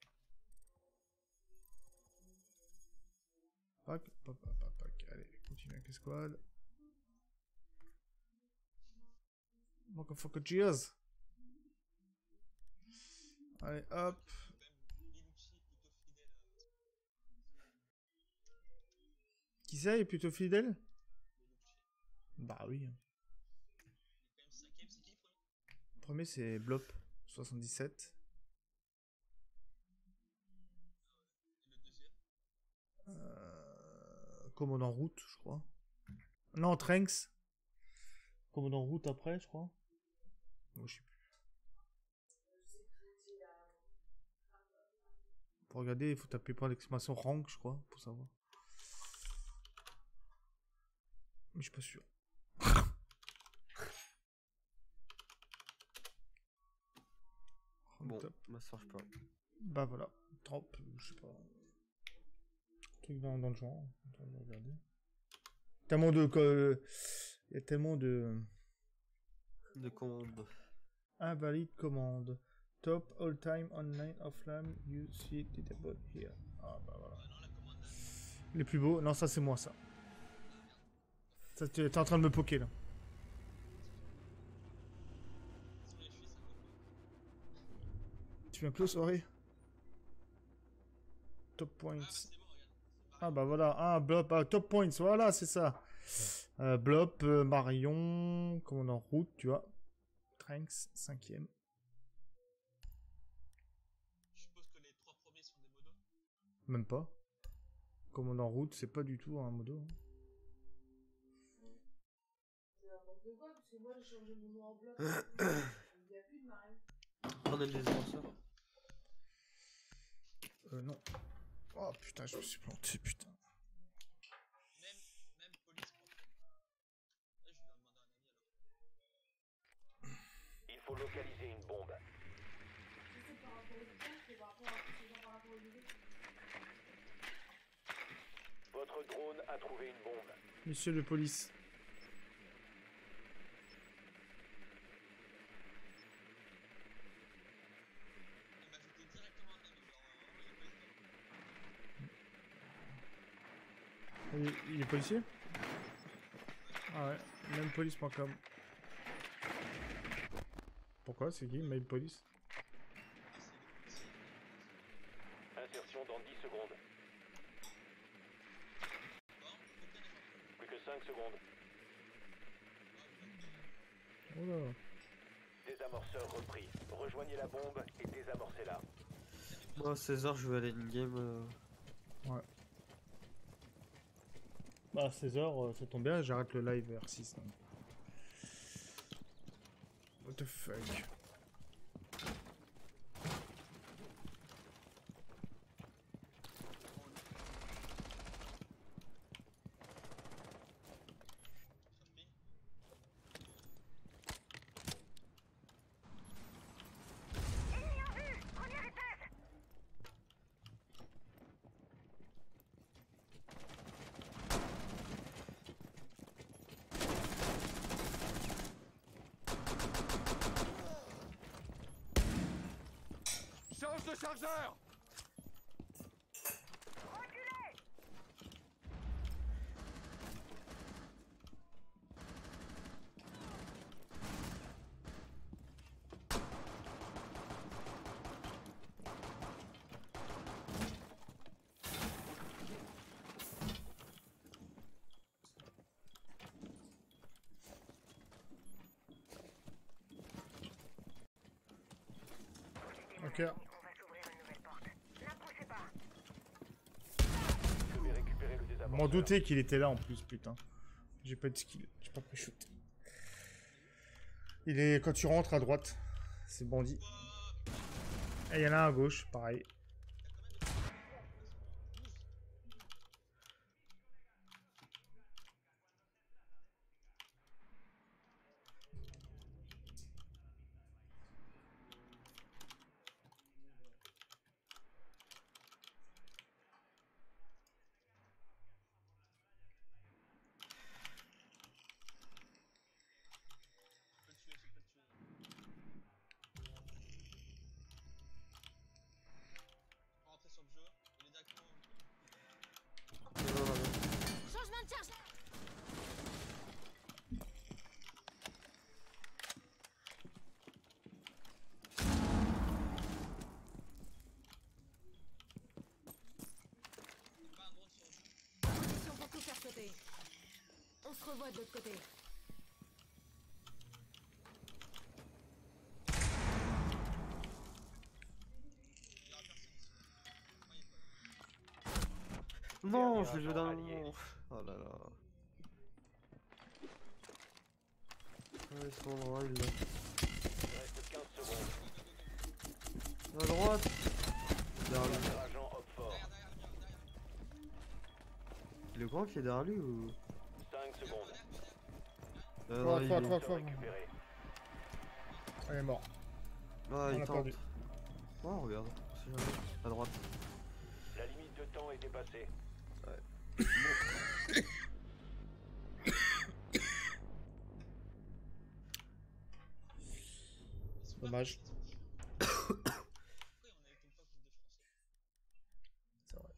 Pac, pac. Allez, continue avec les squads. Motherfucker, cheers! Allez, hop. Qui ça est plutôt fidèle? Bah oui. Le premier c'est Blop 77. Commandant Route, je crois. Non, Tranks. Commandant Route après, je crois. Moi, je sais plus. Pour regarder, il faut taper par l'exclamation rank, je crois, pour savoir. Mais je suis pas sûr. Bon, Top. ma soeur, je peux. Bah voilà. Drop, je sais pas. Truc dans le genre. On va regarder. Tellement de. Il y a tellement de. De commandes. Invalide commande. Top all time online offline. You see it about here. Ah bah voilà. Les plus beaux. Non, ça c'est moi ça. Ça t'es en train de me poker là. Tu viens close, Ori? Top points. Ah bah voilà, ah Blop, top points, voilà c'est ça. Blop, Marion, commandant route, tu vois. Tranks, 5ème. Je suppose que les 3 premiers sont des modos. Même pas. Commandant route, c'est pas du tout un modo. Hein. Prenez les ascenseurs. Non. Oh putain, je me suis planté, putain. Même police. Là, je vais leur demander un ami alors. localisé une bombe. Votre drone a trouvé une bombe. Monsieur le police. Il est policier? Ah ouais, mailpolice.com. Pourquoi? C'est qui, Mail Police? Insertion dans 10 secondes. Plus que 5 secondes. Oh là. Désamorceur repris. Rejoignez la bombe et désamorcez-la. Moi, à 16h, je vais aller in-game. Ouais. Bah, à 16h, ça tombe bien, j'arrête le live vers 6. Donc. What the fuck? Change de chargeur! Ok. Je vais récupérer le Je désamorceur. m'en doutais qu'il était là en plus, putain. J'ai pas de skill, j'ai pas pré-shoot. Il est quand tu rentres à droite, c'est bandit. Et il y en a un à gauche, pareil. Changement de charge. Position pour tout faire sauter. On se revoit de l'autre côté. Non, je l'ai joué dans le... Oh là là. Ouais, ils sont en droit, il là. Il reste 15 secondes. À droite. Derrière lui. Premier agent Hopfort. Le grand qui est derrière lui ou... 5 secondes. Trois, il trois, est- trois. Récupéré. Elle est mort. Ah, On il a tente. perdu. Oh, regarde. On sait jamais. À droite. La limite de temps est dépassée. Dommage. C'est vrai.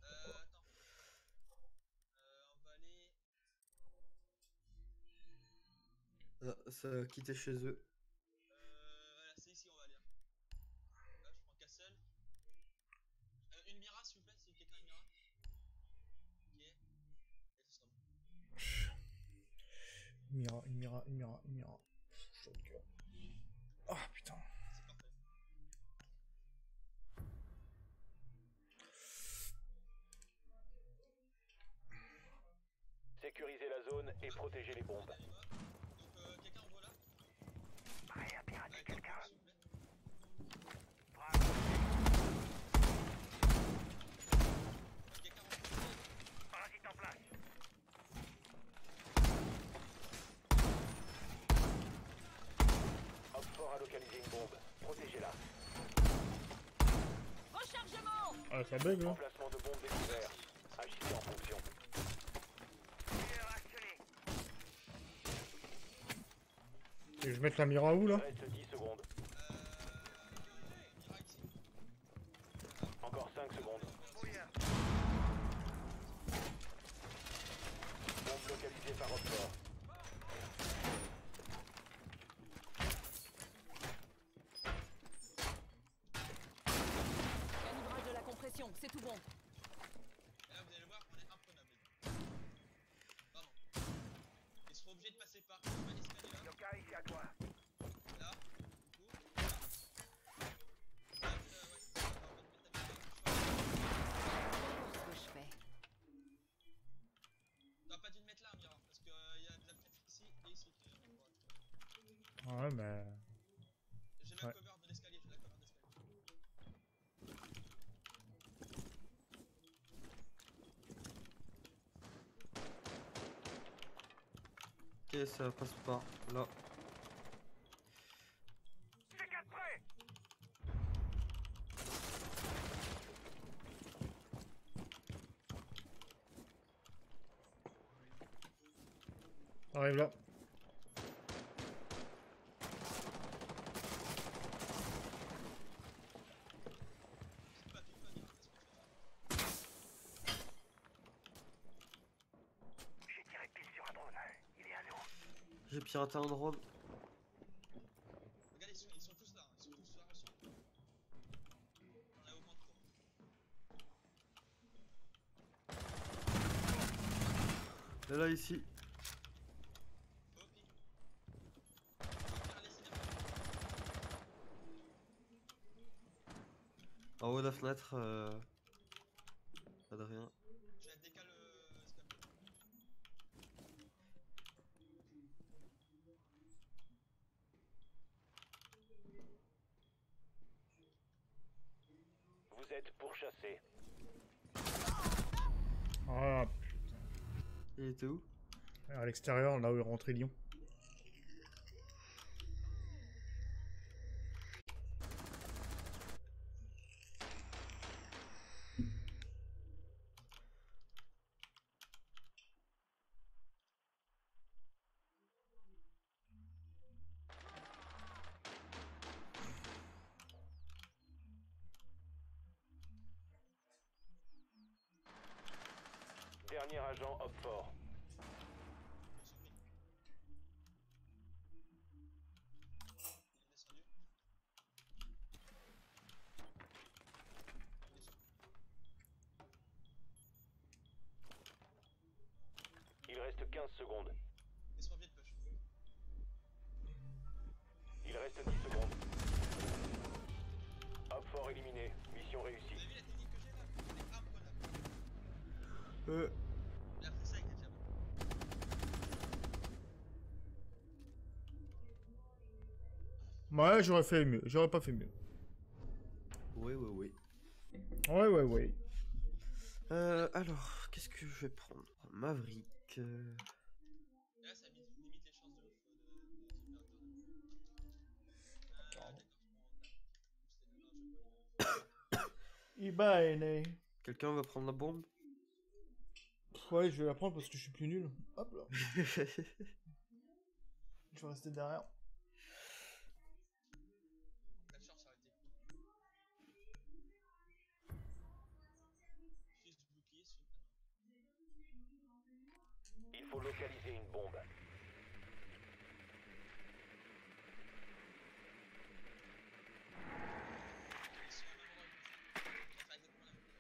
Ah, ça a quitté chez eux. Voilà, c'est ici on va aller. Là, je prends Castle. Une Mira, s'il vous plaît, si quelqu'un a une Mira. Ok. Et ce sera bon. Une mira. Chaud de cœur. Ah putain. C'est parfait. Sécurisez la zone et protégez les bombes. Donc, quelqu'un en voit là? Prêt à pirater quelqu'un. Parasite en place. Ah, ça bug là. Emplacement de bombe découvert. Agissez en fonction. Et je vais mettre la mira où là? Reste 10 secondes. Mira ici. Encore 5 secondes. Bombe localisée par Opfort. Calibrage de la compression, c'est tout bon. Et là, vous allez voir qu'on est imprenable. Vraiment. Ils seront obligés de passer par l'escalier là. Yokai, c'est à toi. Là. Du coup. Là. Là, Ce que je fais. t'aurais pas dû le mettre là, Mira, parce qu'il y a de la fenêtre ici et ici. Ouais, mais. J'ai la Ouais. cover de l'escalier, j'ai la cover de l'escalier. Ok, ça passe pas. Là. Arrive là. J'ai piraté un drone. Regarde, ils sont tous là, ils sont tous là, ils sont. On est au moins 3. Là, ici. Poppy. Viens, laissez derrière. En haut de la fenêtre. Pas de rien. Je vais décaler l'escalier. Vous êtes pourchassé. Ah, Il était où? à l'extérieur, là où est rentré Lyon. Dernier agent Opfort. Il est descendu. Il reste 15 secondes. Laisse-moi bien de push. Il reste 10 secondes. Opfort éliminé. Mission Vous réussie. avez vu la technique que j'ai là? Elle est imprenable. Euh. Il a fait ça avec des diamants. Ouais, j'aurais fait mieux. J'aurais pas fait mieux. Oui. Ouais. Alors, qu'est-ce que je vais prendre? Maverick. Et là, ça limite les chances de ouf de d'accord, je prends. Ibane. Quelqu'un va prendre la bombe? Ouais, je vais la prendre parce que je suis plus nul. Hop là. Je vais rester derrière. La charge, ça aurait été cool. Juste du bouclier sur. Il faut localiser une bombe. Ils sont au même endroit que je suis. On va faire exactement la même chose.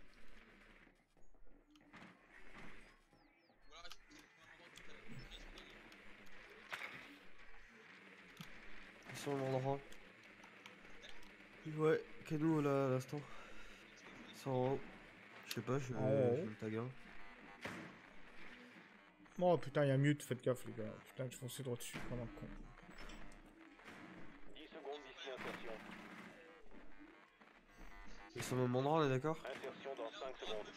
Ou alors, est-ce que c'est au même endroit que tout à l'heure? Ils sont au même endroit. Ouais, Canou là à l'instant. Ils sont en haut. Je sais pas, je En haut. le tag un. Oh putain, il y a mute, faites gaffe les gars. Putain, je fonçais droit dessus comme un con. 10 secondes d'ici insertion. Ils sont au même endroit, on est d'accord? Insertion dans 5 secondes.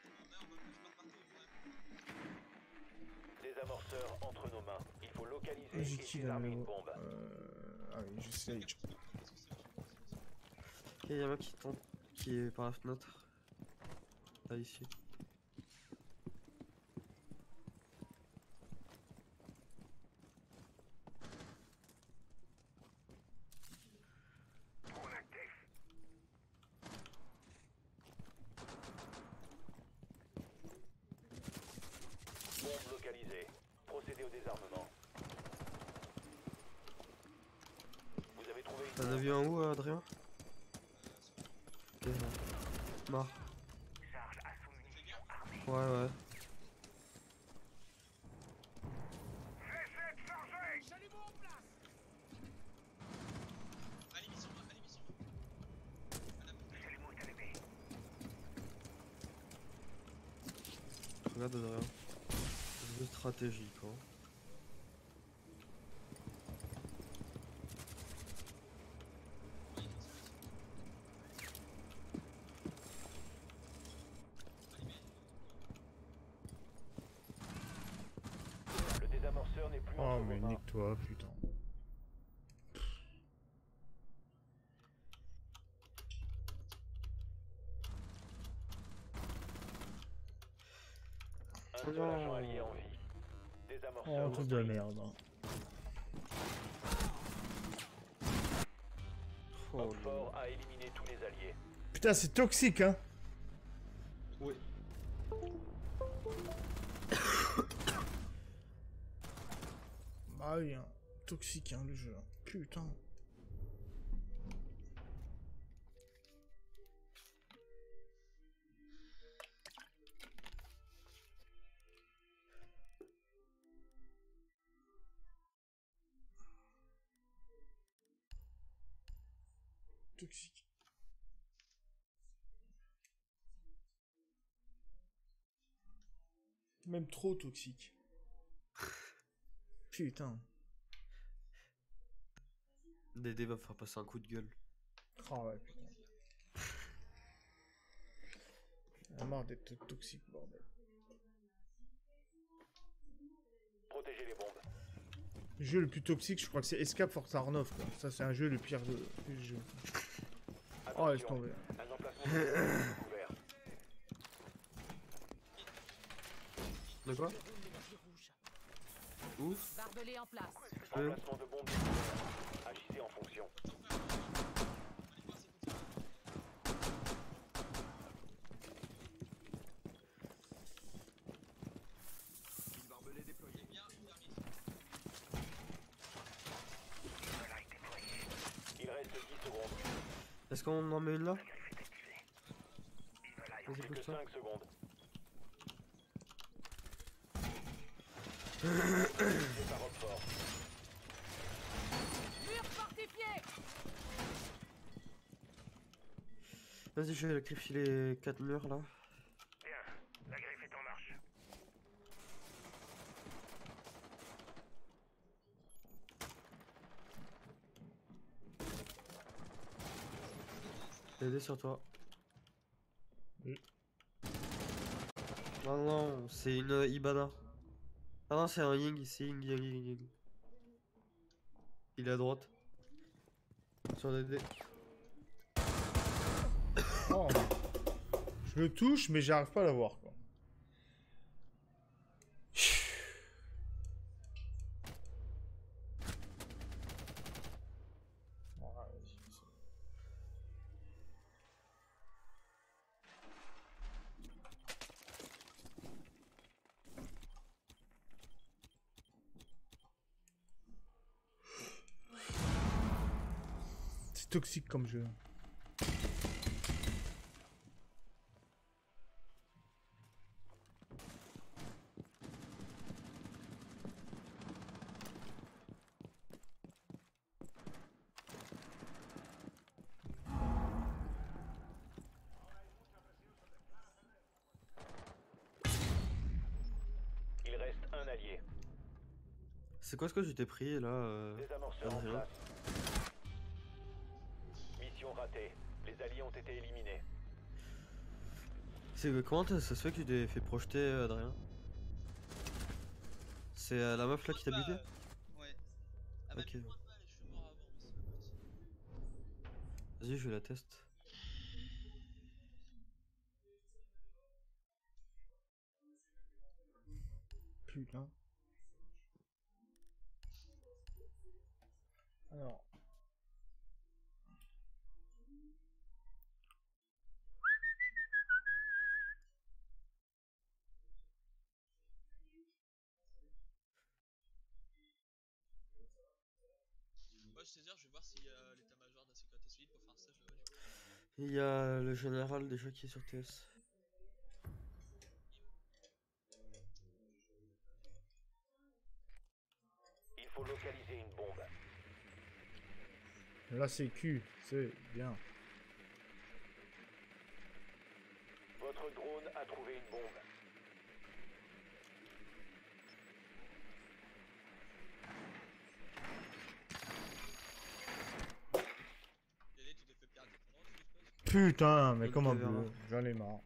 Désamorceur entre nos mains. Il faut localiser J'ai et qui là désarmer une bombe. Allez, j'essaye. Ok, y'a un mec qui tombe, qui est par la fenêtre. Là, ici. Bombe localisée. Procédez au désarmement. Vous avez trouvé une T'en as vu un où, Adrien? Ok, ouais. Mort. Ouais, ouais. Allez, mis sur moi, allez, mis sur moi. À la bouteille. Regarde, Adrien. Jeu stratégique, hein. Le désamorceur n'est plus Oh, entre mais vos mains. nique-toi, putain. Un seul agent allié en vie. Désamorceur Oh, truc de merde. Hein. Oh là là. Fort a éliminé tous les alliés. Putain, c'est toxique, hein. Oui. Bah oui, hein. Toxique, hein, le jeu. Putain. Toxique. Même trop toxique. Putain. Dédé va faire passer un coup de gueule. Oh ouais, putain. J'en ai marre d'être toxique, bordel. Protégez les bombes. Le jeu le plus toxique, je crois que c'est Escape for Tarnov, quoi. Ça, c'est un jeu le pire de du jeu. Oh, laisse Attention, tomber. un emplacement de couvert. De quoi? Je déroule l'énergie rouge. Où? Barbelé en place. Emplacement de bombe découvert. Agissez en fonction. Il reste 10 secondes. Est-ce qu'on en met une là? Vas-y, Plus que pousse-toi. 5 secondes. C'est par fort. Mur fortifié. Vas-y, je vais sacrifier les 4 murs là. La griffe est en marche. Dédé sur toi. Oui. Non, non, c'est une Ibana. Ah non, c'est un Ying, c'est Ying, Ying, Ying. Il est à droite. Sur Dédé. Oh. Je le touche, mais j'arrive pas à l'avoir, quoi. Ouais, vas-y, c'est- C'est toxique comme jeu. Il reste un allié. C'est quoi ce que je t'ai pris là Désamorceur en Adrien? place. Mission ratée. Les alliés ont été éliminés. Comment ça se fait que tu t'es fait projeter, Adrien? C'est la meuf là qui t'a buté? Ouais. Elle m'a Ok. mis plein de balles et je suis mort avant, mais c'est pas possible. Vas-y, je la teste. putain. Alors. Ouais, 16h, je vais voir si l'état-major de la sécurité civile pour faire un stage là-bas. Il y a le général déjà qui est sur TS. Il faut localiser une bombe. La sécu, c'est bien. Votre drone a trouvé une bombe. Dédé, tu t'es fait perdre ton drone, je suppose. Putain, mais Et comme un le caméra. bleu. J'en ai marre.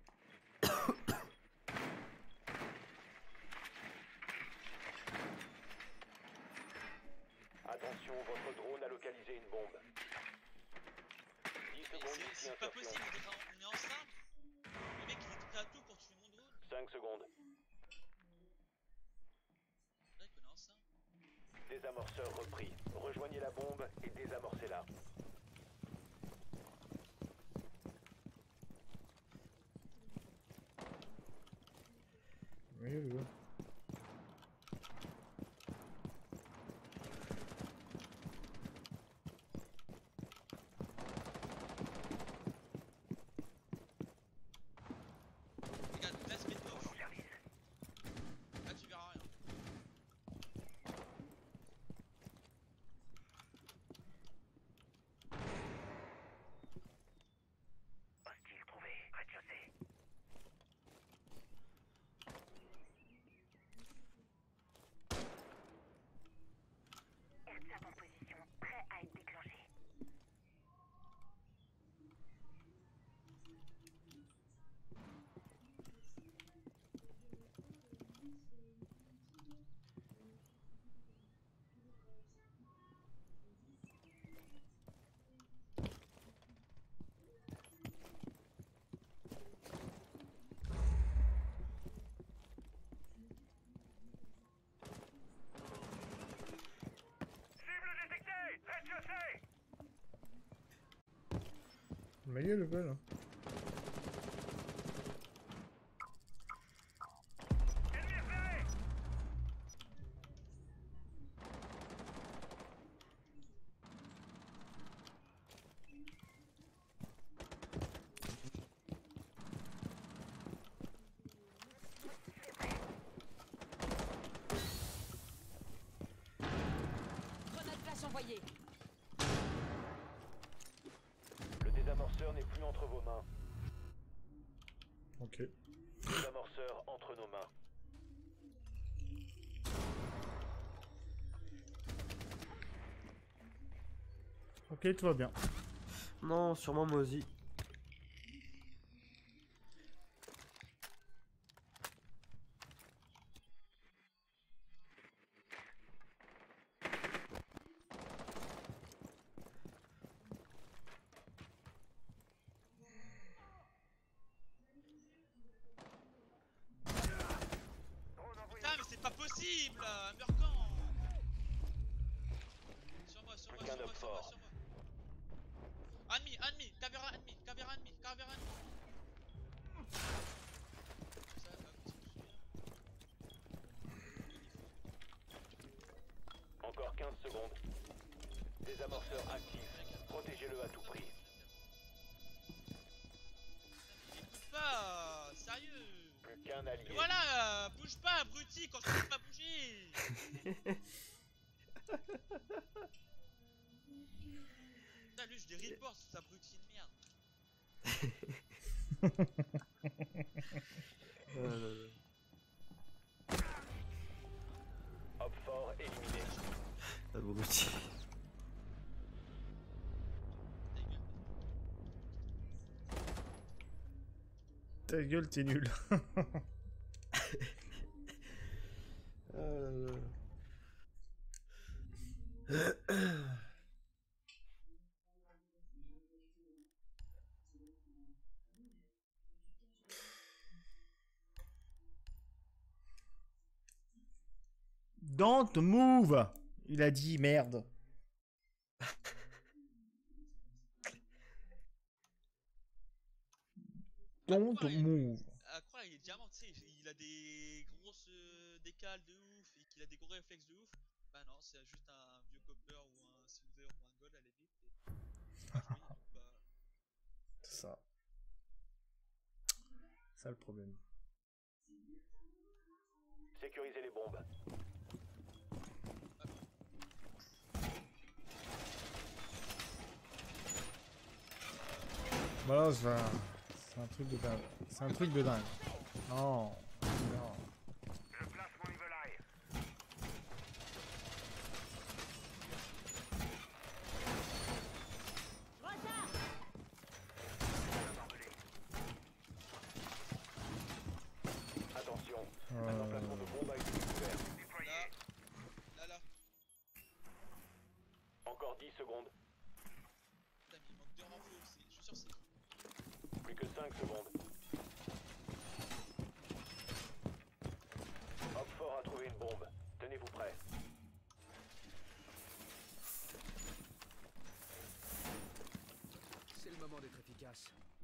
Attention, votre drone a localisé une bombe. 10 Mais secondes d'ici c'est pas insertion. possible, on est ensemble. Le mec il est prêt à tout pour tuer mon drone. 5 secondes. C'est vrai qu'on est ensemble. Désamorceur repris. Rejoignez la bombe et désamorcez-la. Oui, oui. Regarde, là c'est maintenant. Là tu verras rien. Hostile trouvé. Rez-de-chaussée. Heads-up en position, prêt à être déclenché. Cible détectée. Rez-de-chaussée. Mais il y a le bel, hein. Ennemi repéré. Grenade flash envoyée. Le désamorceur n'est plus entre vos mains. Ok. Désamorceur entre nos mains. Ok, tout va bien. Non, sûrement Mozy. Putain, mais c'est pas possible! Murkan! Sur moi, sur moi, Plus qu'un sur moi, homme sur moi, fort. sur moi. Ennemi, ennemi, caméra ennemi, caméra ennemi, caméra ennemi. Ça, Encore 15 secondes. Désamorceur actif. Protégez-le à tout prix. écoute pas, sérieux. Plus qu'un allié. Et voilà, bouge pas, abruti, quand je te dis pas bouger. Putain, lui, je les reporte, cet abruti de merde. Hop fort éliminé. Abruti. Ta gueule, t'es nul. Don't move. Il a dit merde. Don't move. À croire, il est diamant, tu sais, il a des grosses décales de ouf et qu'il a des gros réflexes de ouf. Bah non, c'est juste un vieux copper ou un silver ou un gold à la limite. C'est pas joli, donc bah. C'est ça. C'est ça le problème. Sécurisez les bombes. Voilà, c'est un truc de dingue. C'est un truc de dingue. Non. Non. Je place mon nivelaille. Attention, un emplacement de bombe a été découvert. Là. Encore 10 secondes. Putain, mais il manque 2 renforts aussi. Je suis sûr que c'est. Plus que 5 secondes. Hopfort a trouvé une bombe. Tenez-vous prêts. C'est le moment d'être efficace.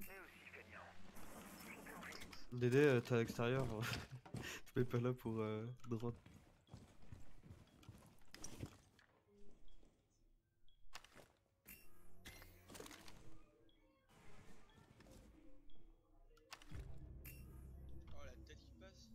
Dédé, t'es à l'extérieur. Tu peux pas là pour droite. Oh, la tête qui passe.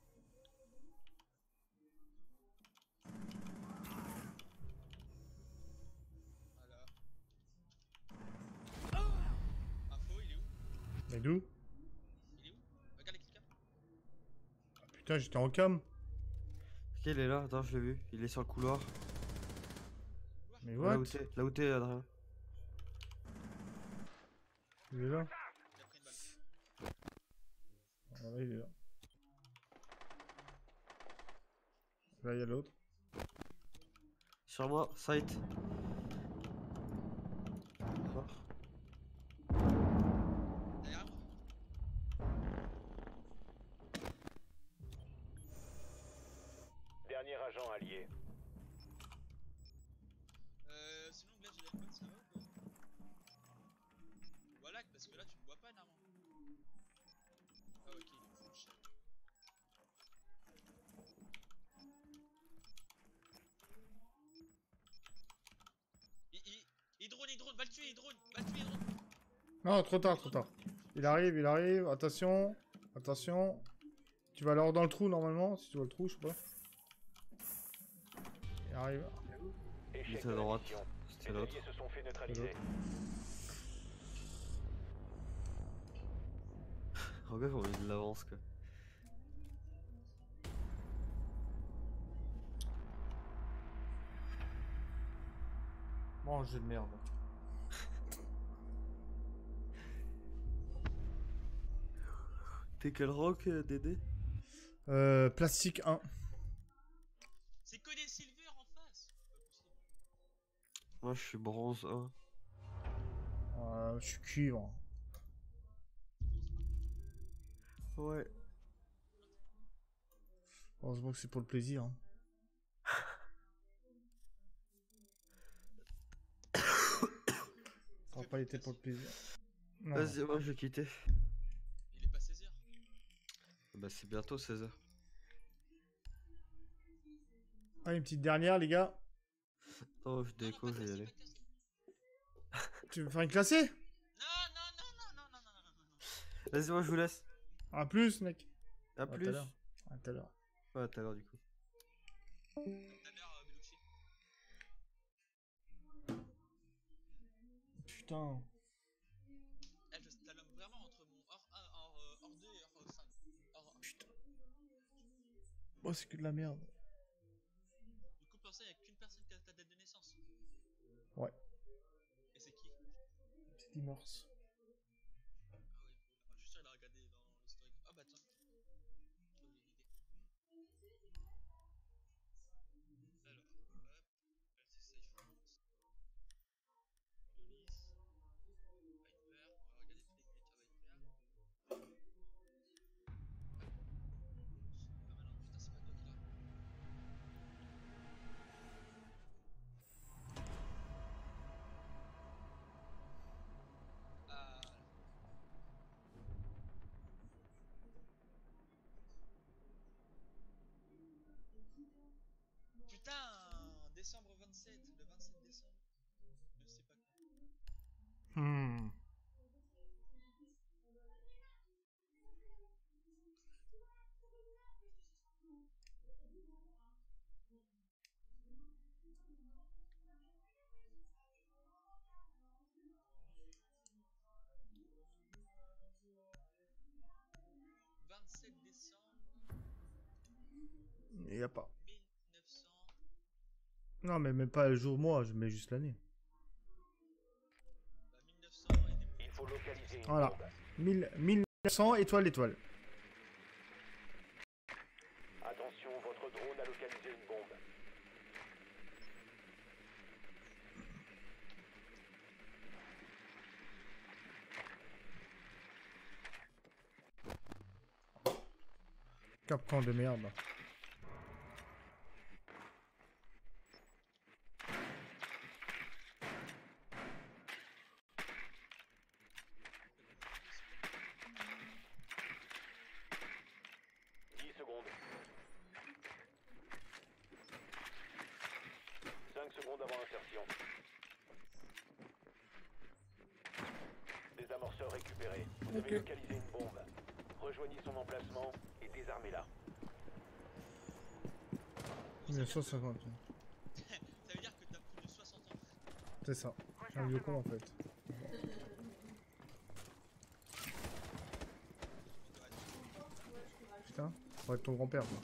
Voilà. Info, il est où? Mais d'où? Il est où? Regarde les clics. Putain, j'étais en cam. Ok, il est là, attends, je l'ai vu. Il est sur le couloir. Mais Là what? où t'es, Adrien. Il est là. Il a pris une balle. Ah, là, il est là. Là, il y a l'autre. Sur moi, site. Derrière moi. Dernier agent allié. Sinon, Glad, j'ai la ça va ou pas? Voilà, parce que là, tu me vois pas normalement. Ah, ok, il est full shell. Il drone, va le tuer, il drone. Non, trop tard, trop tard. Il arrive. Attention. Attention. Tu vas alors dans le trou normalement, si tu vois le trou, je sais pas. Il arrive. Il Échec était de à la droite. mission. C'était Les l'autre. alliés se sont fait neutraliser. Regarde comment il l'avance quoi. Bon, jeu de merde. T'es quel rock, Dédé? Plastique 1. C'est que des silver en face. Pas possible. Moi je suis bronze 1. Je suis cuivre. Ouais. Heureusement que c'est pour le plaisir. Hein. Ça n'a pas été pour le plaisir. Non. Vas-y, moi je vais quitter. Il est pas 16h. Bah c'est bientôt 16h. Ah, une petite dernière, les gars. Oh, je déco, je vais y aller. Tu veux faire une classée? Non. Vas-y, moi je vous laisse. À plus, mec. À tout à plus. l'heure. À tout à l'heure. Ouais, à tout à l'heure du coup. Tout à l'heure, Belucci. Putain. Eh, je slalom vraiment entre mon hors 2 et hors 5. Putain. Oh, c'est que de la merde. Du coup, pour ça, il n'y a qu'une personne qui a ta date de naissance. Ouais. Et c'est qui? C'est Dimorse. Ah oui, je suis sûr qu'il a regardé dans l'historique. Ah bah tiens. J'ai oublié l'idée. Alors, hop. C'est Safe France. Clonis. Viper. On va regarder tous les glitches à Viper. Ah bah non, putain, c'est pas toi qui l'as. 27 décembre. Je sais pas quand. Hmm. Il y a pas. 1900. Non, mais même pas le jour, mois, je mets juste l'année. Bah 1900 et des... Il faut localiser une Voilà. bombe. 1900, étoile. Attention, votre drone a localisé une bombe. Capcan de merde. Secondes avant insertion. Désamorceur récupéré. Vous avez localisé une bombe. Rejoignez son emplacement et désarmez-la. 1950. Ça veut dire que t'as plus de 60 ans. C'est ça. Je suis un vieux con en fait. Putain, faut être ton grand-père. Quoi.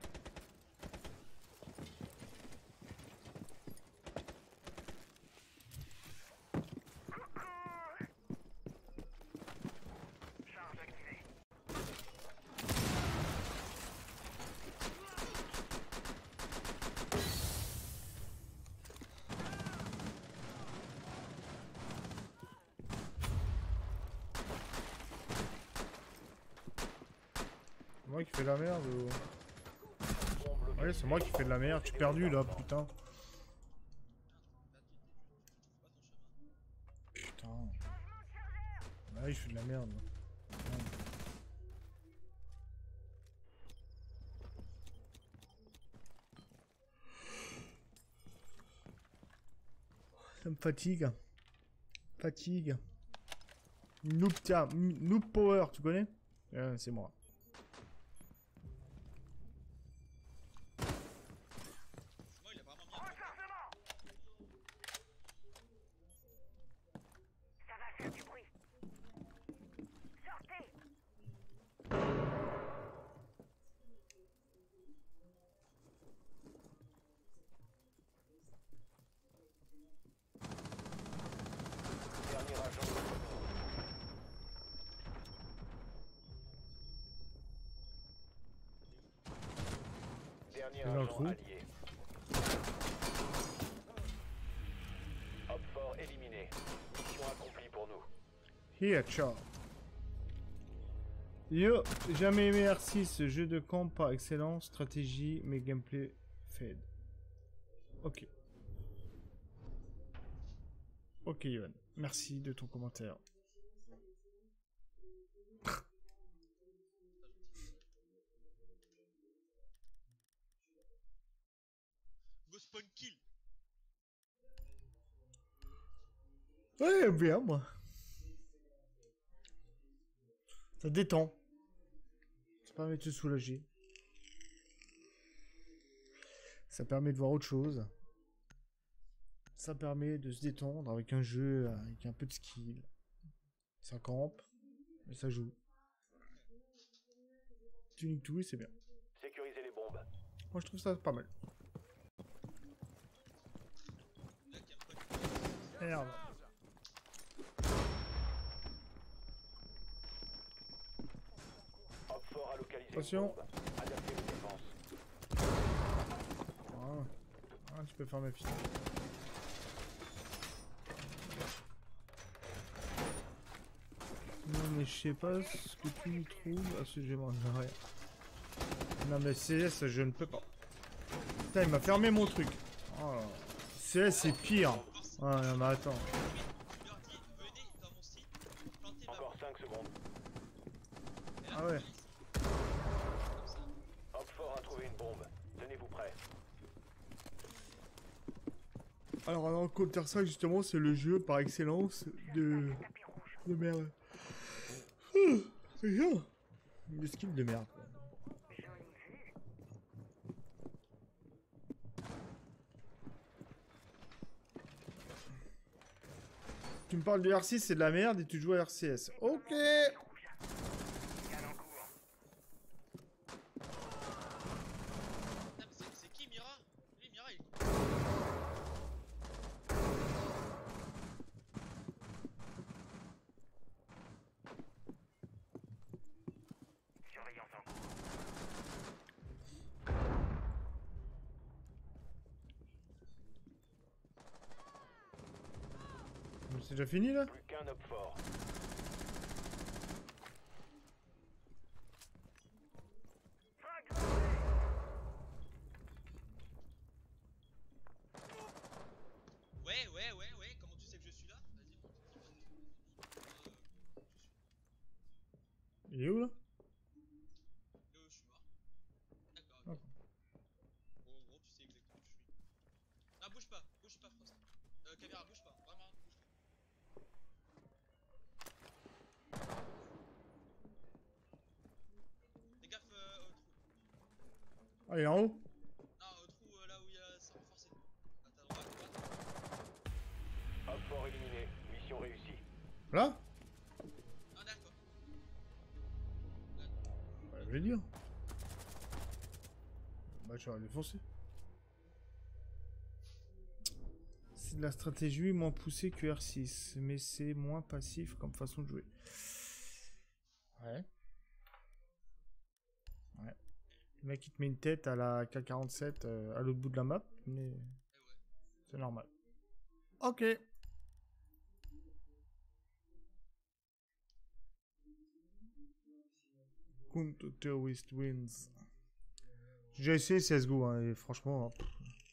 C'est moi qui fais la merde ou... Ouais, c'est moi qui fais de la merde, je suis perdu là, putain. Putain. Ouais, je fais de la merde. Ça me fatigue. Fatigue. Noob, tiens, Noob Power, tu connais? C'est moi. Dernier dans le agent trou. allié. Hop fort éliminé. Mission accomplie pour nous. Here, ciao. Yo, jamais aimé R6, ce jeu de camp par excellence, stratégie, mais gameplay fade. Ok. Ok, Yohan. Merci de ton commentaire. Go spawn kill. Ouais, bien, moi. Ça détend. Ça permet de se soulager. Ça permet de voir autre chose. Ça permet de se détendre avec un jeu, avec un peu de skill. Ça campe, mais ça joue. Tu niques tout et c'est bien. Sécurisez les bombes. Moi je trouve ça pas mal. Merde. Hop fort a localisé Attention. une bombe. Adaptez les défenses. Ah, tu peux faire ma fille. Non mais je sais pas ce que tu trouves à ce jeu, rien. Non mais CS je ne peux pas. Putain il m'a fermé mon truc. Oh, CS c'est pire. Ah non mais attends. Encore 5 secondes. Ah ouais. Hop fort a trouvé une bombe. Tenez-vous prêts. Alors, dans Counter-Strike, justement, c'est le jeu par excellence de merde. C'est bien. Le skin de merde. Quoi. Tu me parles de R6, c'est de la merde et tu joues à RCS. Ok. C'est qui Mira? Lui, Mira, il... Surveillance en cours. C'est déjà fini là? Plus qu'un op fort. Ouais, comment tu sais que je suis là? Vas-y, Il est où là? je suis mort. D'accord, ok. Bon, en gros, tu sais exactement où je suis. Ah, bouge pas, Frost. Caméra, bouge pas, vraiment, bouge pas. Fais gaffe au trou. Ah, il est en haut? Non, au trou là où il y a ça renforcé. À ta droite, Op fort éliminé. Mission réussie. Là? Ah, d'accord. Bah, je vais dire. Bah, tu vas les foncer. C'est de la stratégie moins poussée que R6, mais c'est moins passif comme façon de jouer. Ouais. Ouais. Le mec il te met une tête à la K47 à l'autre bout de la map, mais c'est normal. Ok. Counter Terrorist wins. J'ai essayé CSGO hein, et franchement, pff.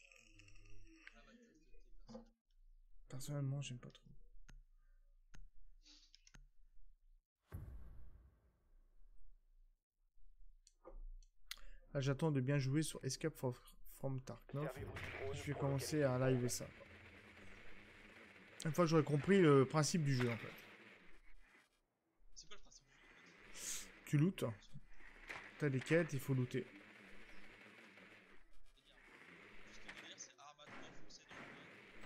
Personnellement, j'aime pas trop. Là, j'attends de bien jouer sur Escape from Tarkov. Je vais commencer à live ça. Une fois que j'aurai compris le principe du jeu en fait. C'est quoi le principe du jeu en fait? Tu lootes. T'as des quêtes, il faut looter. Juste le délire, c'est arme à 3 foncé dans le coin.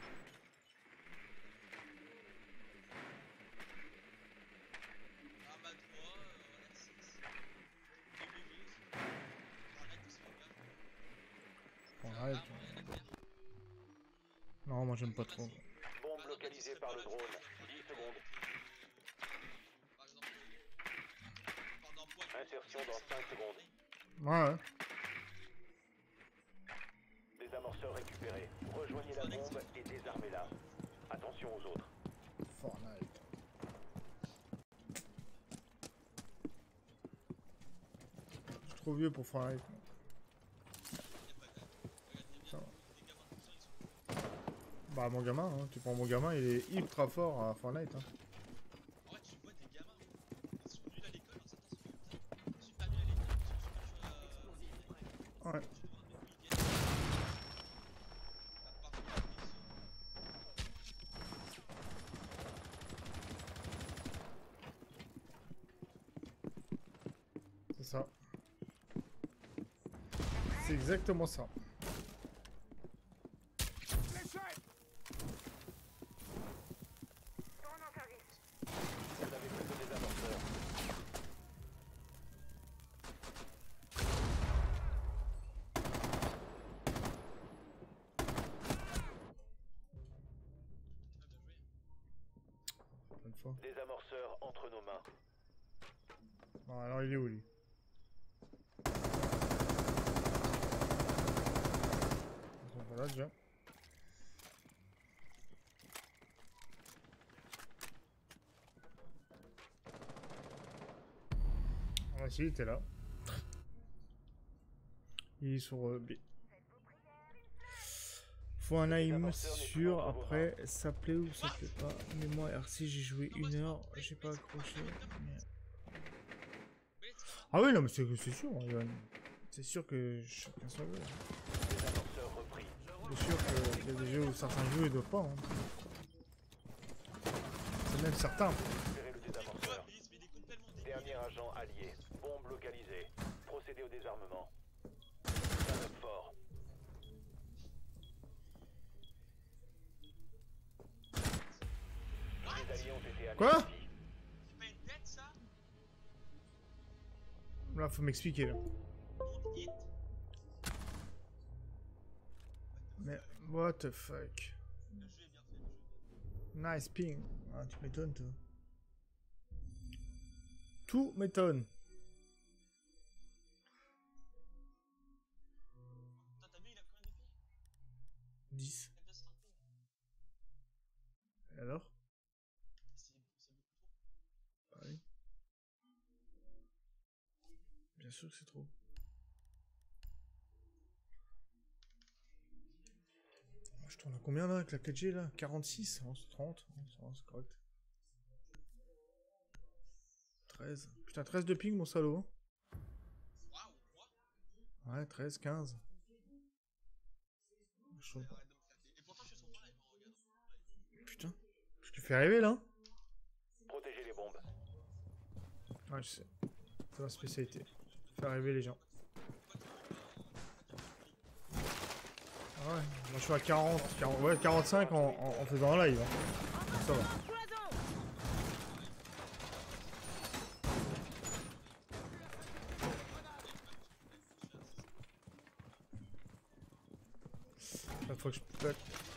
Arme à 3, voilà, c'est... PVV aussi. Fortnite aussi, les gars. Fortnite. Arme, rien à faire. Non, moi j'aime pas trop. Bombe localisée par le drone. 10 secondes. Par exemple, pendant poids, Insertion dans 5 secondes. Ouais. Des amorceurs récupérés. Rejoignez la bombe et désarmez-la. Attention aux autres. Fortnite. Je suis trop vieux pour Fortnite. Ça va. Bah mon gamin, hein. Tu prends mon gamin, il est ultra fort à Fortnite. Hein. en vrai, tu vois des gamins, ils sont nuls à l'école, hein, certains sont comme ça. Super nuls à l'école, ils sont super chauds à... Ouais. Tu demandes, mais où ils viennent? Par contre, C'est ça. C'est exactement ça. Tourne en service. Vous avez plus que des amorceurs. Plein de fois. Des amorceurs entre nos mains. Bon, alors il est où lui? Voilà déjà. Ah si, il était là. Il est sur B. Faut un aim sûr, après ça plaît ou ça plaît pas. Mais moi R6 j'ai joué 1 heure, j'ai pas accroché. Ah oui non mais c'est sûr, Ivan. C'est sûr que chacun soit joué. Des amorceurs repris. C'est sûr qu'il y a des jeux où certains jeux ils doivent pas. Hein. C'est même certain. Récupérez le Quoi, désamorceur. mais il est complètement débile. Dernier agent allié. Bombe localisée. Procédez au désarmement. Un homme fort. Les alliés ont été Quoi? anéantis. C'est pas une tête ça? Là, faut m'expliquer là. Don't hit. Mais what the fuck? Le jeu est bien fait, le jeu est bien fait. Nice ping. Ah, tu m'étonnes, toi. Tout m'étonne. Putain, t'as vu, il a combien de pieds? 10. Il a 205 pieds. Et alors? C'est beaucoup trop. Ah oui. Bien sûr que c'est trop. Je tourne à combien là avec la 4G là? 46? Oh, c'est 30? Oh, c'est correct. 13. Putain, 13 de ping mon salaud. Hein. Waouh, quoi? Ouais, 13, 15. Chaud. Arrête de me flatter. Et pourtant, je suis sur ton live, hein, regarde. Putain. Je te fais rêver là. Protégez les bombes. Ouais, je sais. C'est ma spécialité. Faire rêver les gens. Ah ouais, moi je suis à 40 ouais, 45 en faisant un live. Hein. Ça va. La fois que je peux.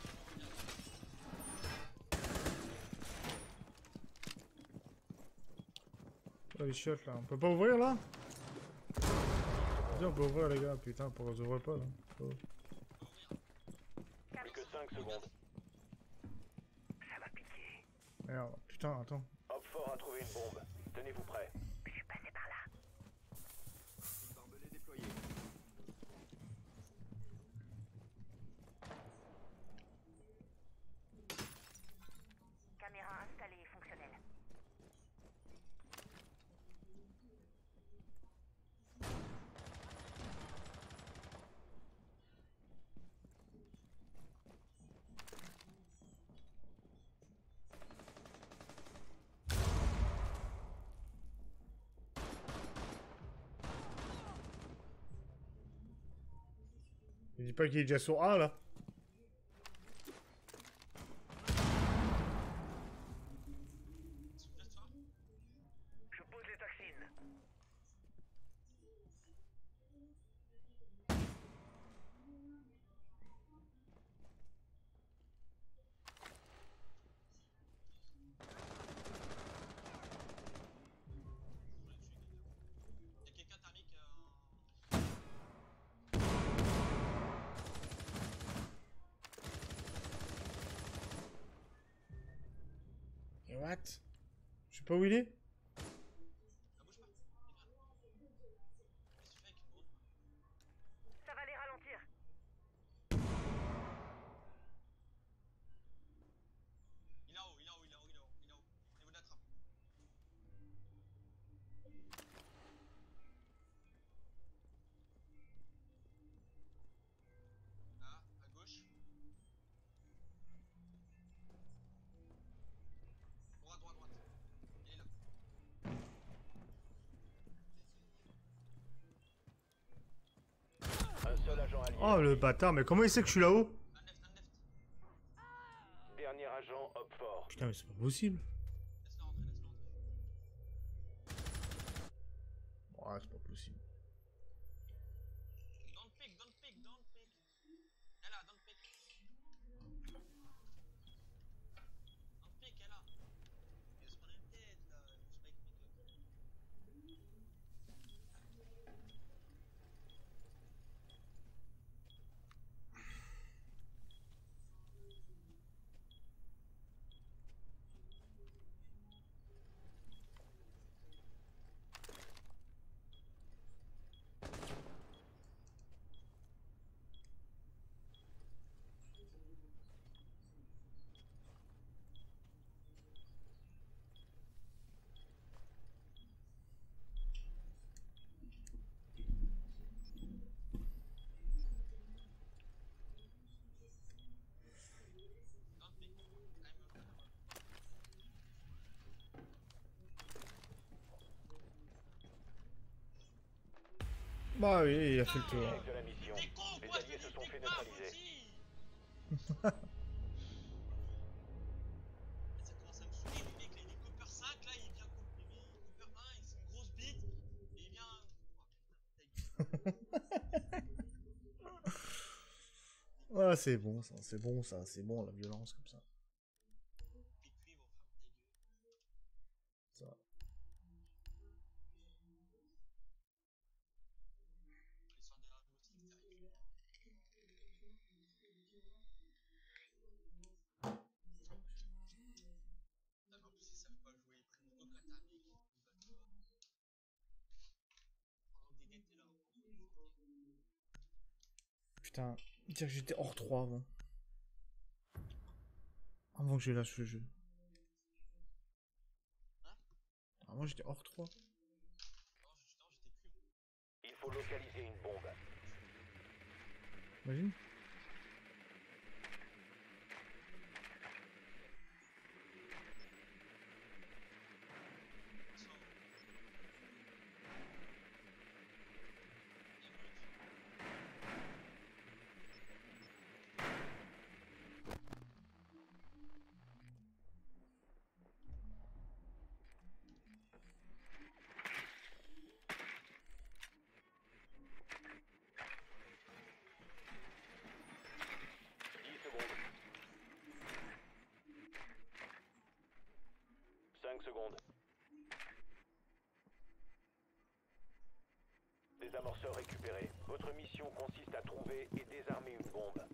Oh, les chiottes là, on peut pas ouvrir là? Dis, on peut ouvrir les gars, putain, pourquoi on ouvre pas là? Oh. Plus que 5 secondes. Ça va piquer. Merde, putain, attends. Hop fort a trouvé une bombe. Tenez-vous prêts. Je suis passé par là. Barbelé déployé. Caméra installée et fonctionnelle. Il dit pas qu'il est déjà sur A là. Je pose les toxines. Y'a quelqu'un thermique Et what? Je sais pas où il est. Ah, bouge pas. Et merde. Qu'est-ce que tu fais avec une bombe? Ça va les ralentir. Il est en haut, il est en haut, il est en haut, il est en haut, il est en haut. Au niveau de la trappe. Là, à gauche. Droite, droite, droite. Il est là. Un seul agent allié. Oh le bâtard, mais comment il sait que je suis là-haut? Un left, un left. Dernier agent, hop fort. Putain, mais c'est pas possible. Laisse-le rentrer, laisse-le rentrer. Ouais, c'est pas possible. Don't pick, don't pick, don't pick. Elle là, don't pick. Don't pick, elle là. Il se prend une tête là, le spike maker. Bah oui, il a fait le tour. Échec de la mission. T'es con, Les quoi, je alliés te se dis sont t'es fait pas neutraliser. abruti. Ça commence à me saouler, les mecs, là, il est Copper 5, là, il vient Copper 1, c'est une grosse bite, et il vient... Oh, putain, ta gueule. Ouais, c'est bon, ça, c'est bon, ça, c'est bon, la violence, comme ça. T'es cuivre, ferme ta gueule. Ça. L'histoire de la moustique, c'est rigolo. Ah, mais en plus, ils savent pas jouer, ils prennent aucun timing, ils battent pas. Pendant que Dédé était là, Putain, dire que j'étais hors 3 avant. Avant que je lâche le jeu. Hein? Avant j'étais hors 3. Non, justement, j'étais cuivre. Il faut localiser une bombe. Imagine. Secondes. Désamorceur récupéré. Votre mission consiste à trouver et désarmer une bombe.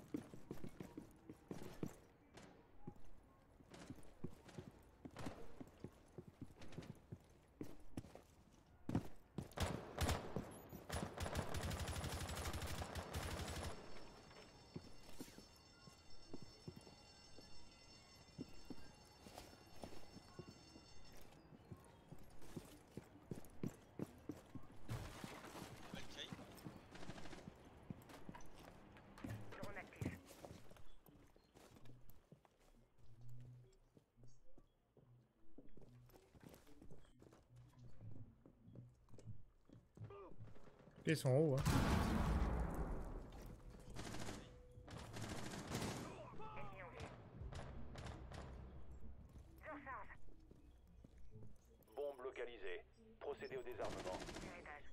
Drone actif. Ils sont en haut, hein. Ennemi en vue. Surcharge. Bombe localisée. Procédez au désarmement. Premier étage.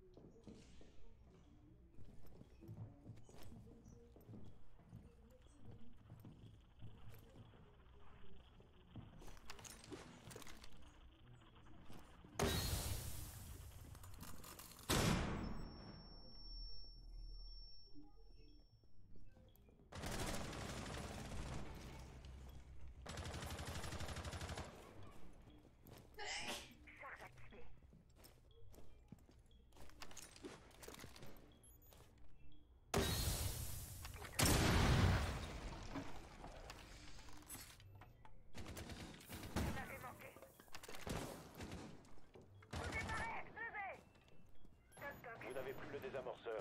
Charge activée. Ça est manqué. Tout est paré. Levez. Toc toc. Vous n'avez plus le désamorceur.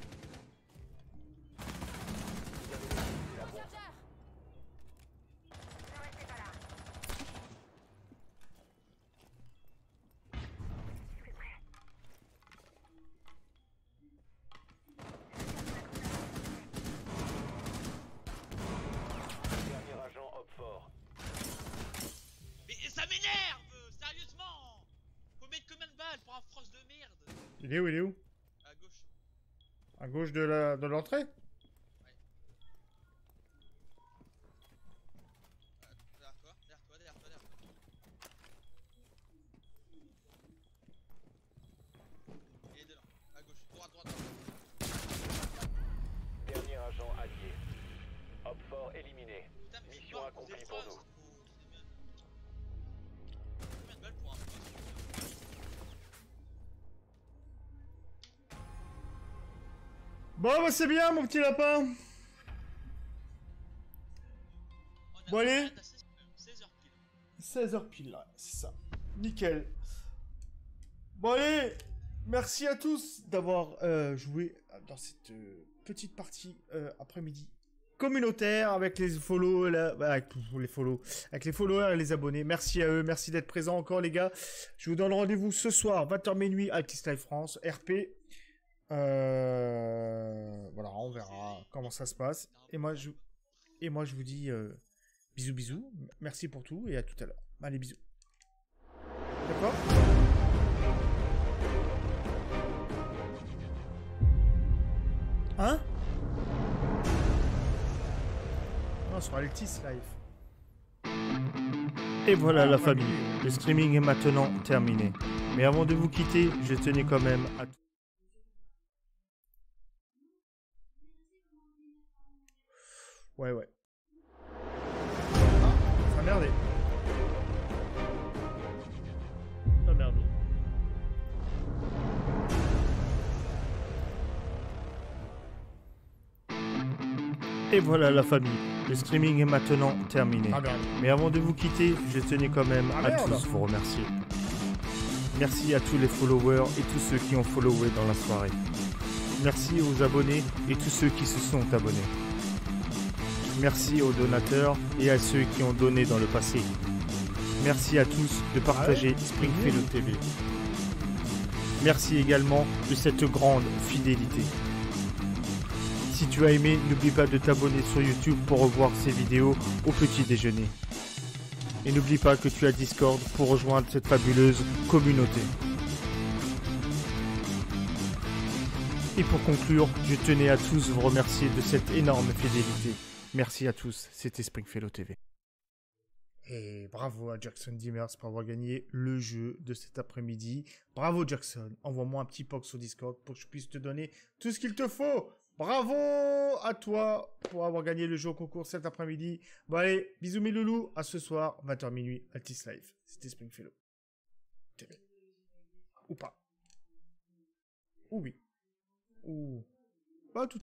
Vous avez localisé la bombe. Chargeur. Ne restez pas là. Je suis prêt. Dernier agent Hopfort. Mais ça m'énerve, sérieusement. Faut mettre combien de balles pour un frost de merde? Il est où, il est où? À gauche. À gauche de l'entrée? Derrière toi, derrière toi, derrière toi, derrière toi. Il est dedans, à gauche, droite, droite, droite. Dernier agent allié. Hopfort éliminé. Putain, mais Mission accomplie pour nous. Combien de balles pour un frost? Bon, bah c'est bien, mon petit lapin. Bon, allez. 16h pile. 16h pile, là, c'est ça. Nickel. Bon, allez. Merci à tous d'avoir joué dans cette petite partie après-midi communautaire avec les follow, avec les follow, avec les followers et les abonnés. Merci à eux, merci d'être présents encore les gars. Je vous donne rendez-vous ce soir 20h minuit avec Live France, RP. Voilà, on verra comment ça se passe. Et moi, je vous dis bisous, bisous. Merci pour tout et à tout à l'heure. Allez, bisous. D'accord? Hein? Non, sur Altis Live. Et voilà la famille, le streaming est maintenant terminé. Mais avant de vous quitter, je tenais quand même à... Ouais, ouais. Ah, ça a merdé. Ça a merdé. Et voilà la famille, le streaming est maintenant terminé. Ah merde. Mais avant de vous quitter, je tenais quand même Ah, à merde. tous vous remercier. Merci à tous les followers et tous ceux qui ont followé dans la soirée. Merci aux abonnés et tous ceux qui se sont abonnés. Merci aux donateurs et à ceux qui ont donné dans le passé. Merci à tous de partager Springfield TV. Merci également de cette grande fidélité. Si tu as aimé, n'oublie pas de t'abonner sur YouTube pour revoir ces vidéos au petit déjeuner. Et n'oublie pas que tu as Discord pour rejoindre cette fabuleuse communauté. Et pour conclure, je tenais à tous vous remercier de cette énorme fidélité. Merci à tous, c'était Springfield TV. Et bravo à Jackson Dimmers pour avoir gagné le jeu de cet après-midi. Bravo Jackson, envoie-moi un petit POC sur Discord pour que je puisse te donner tout ce qu'il te faut. Bravo à toi pour avoir gagné le jeu au concours cet après-midi. Bon allez, bisous mes loulous, à ce soir, 20h minuit, Altis Live. C'était Springfield TV. Ou pas. Ou oui. Ou pas tout.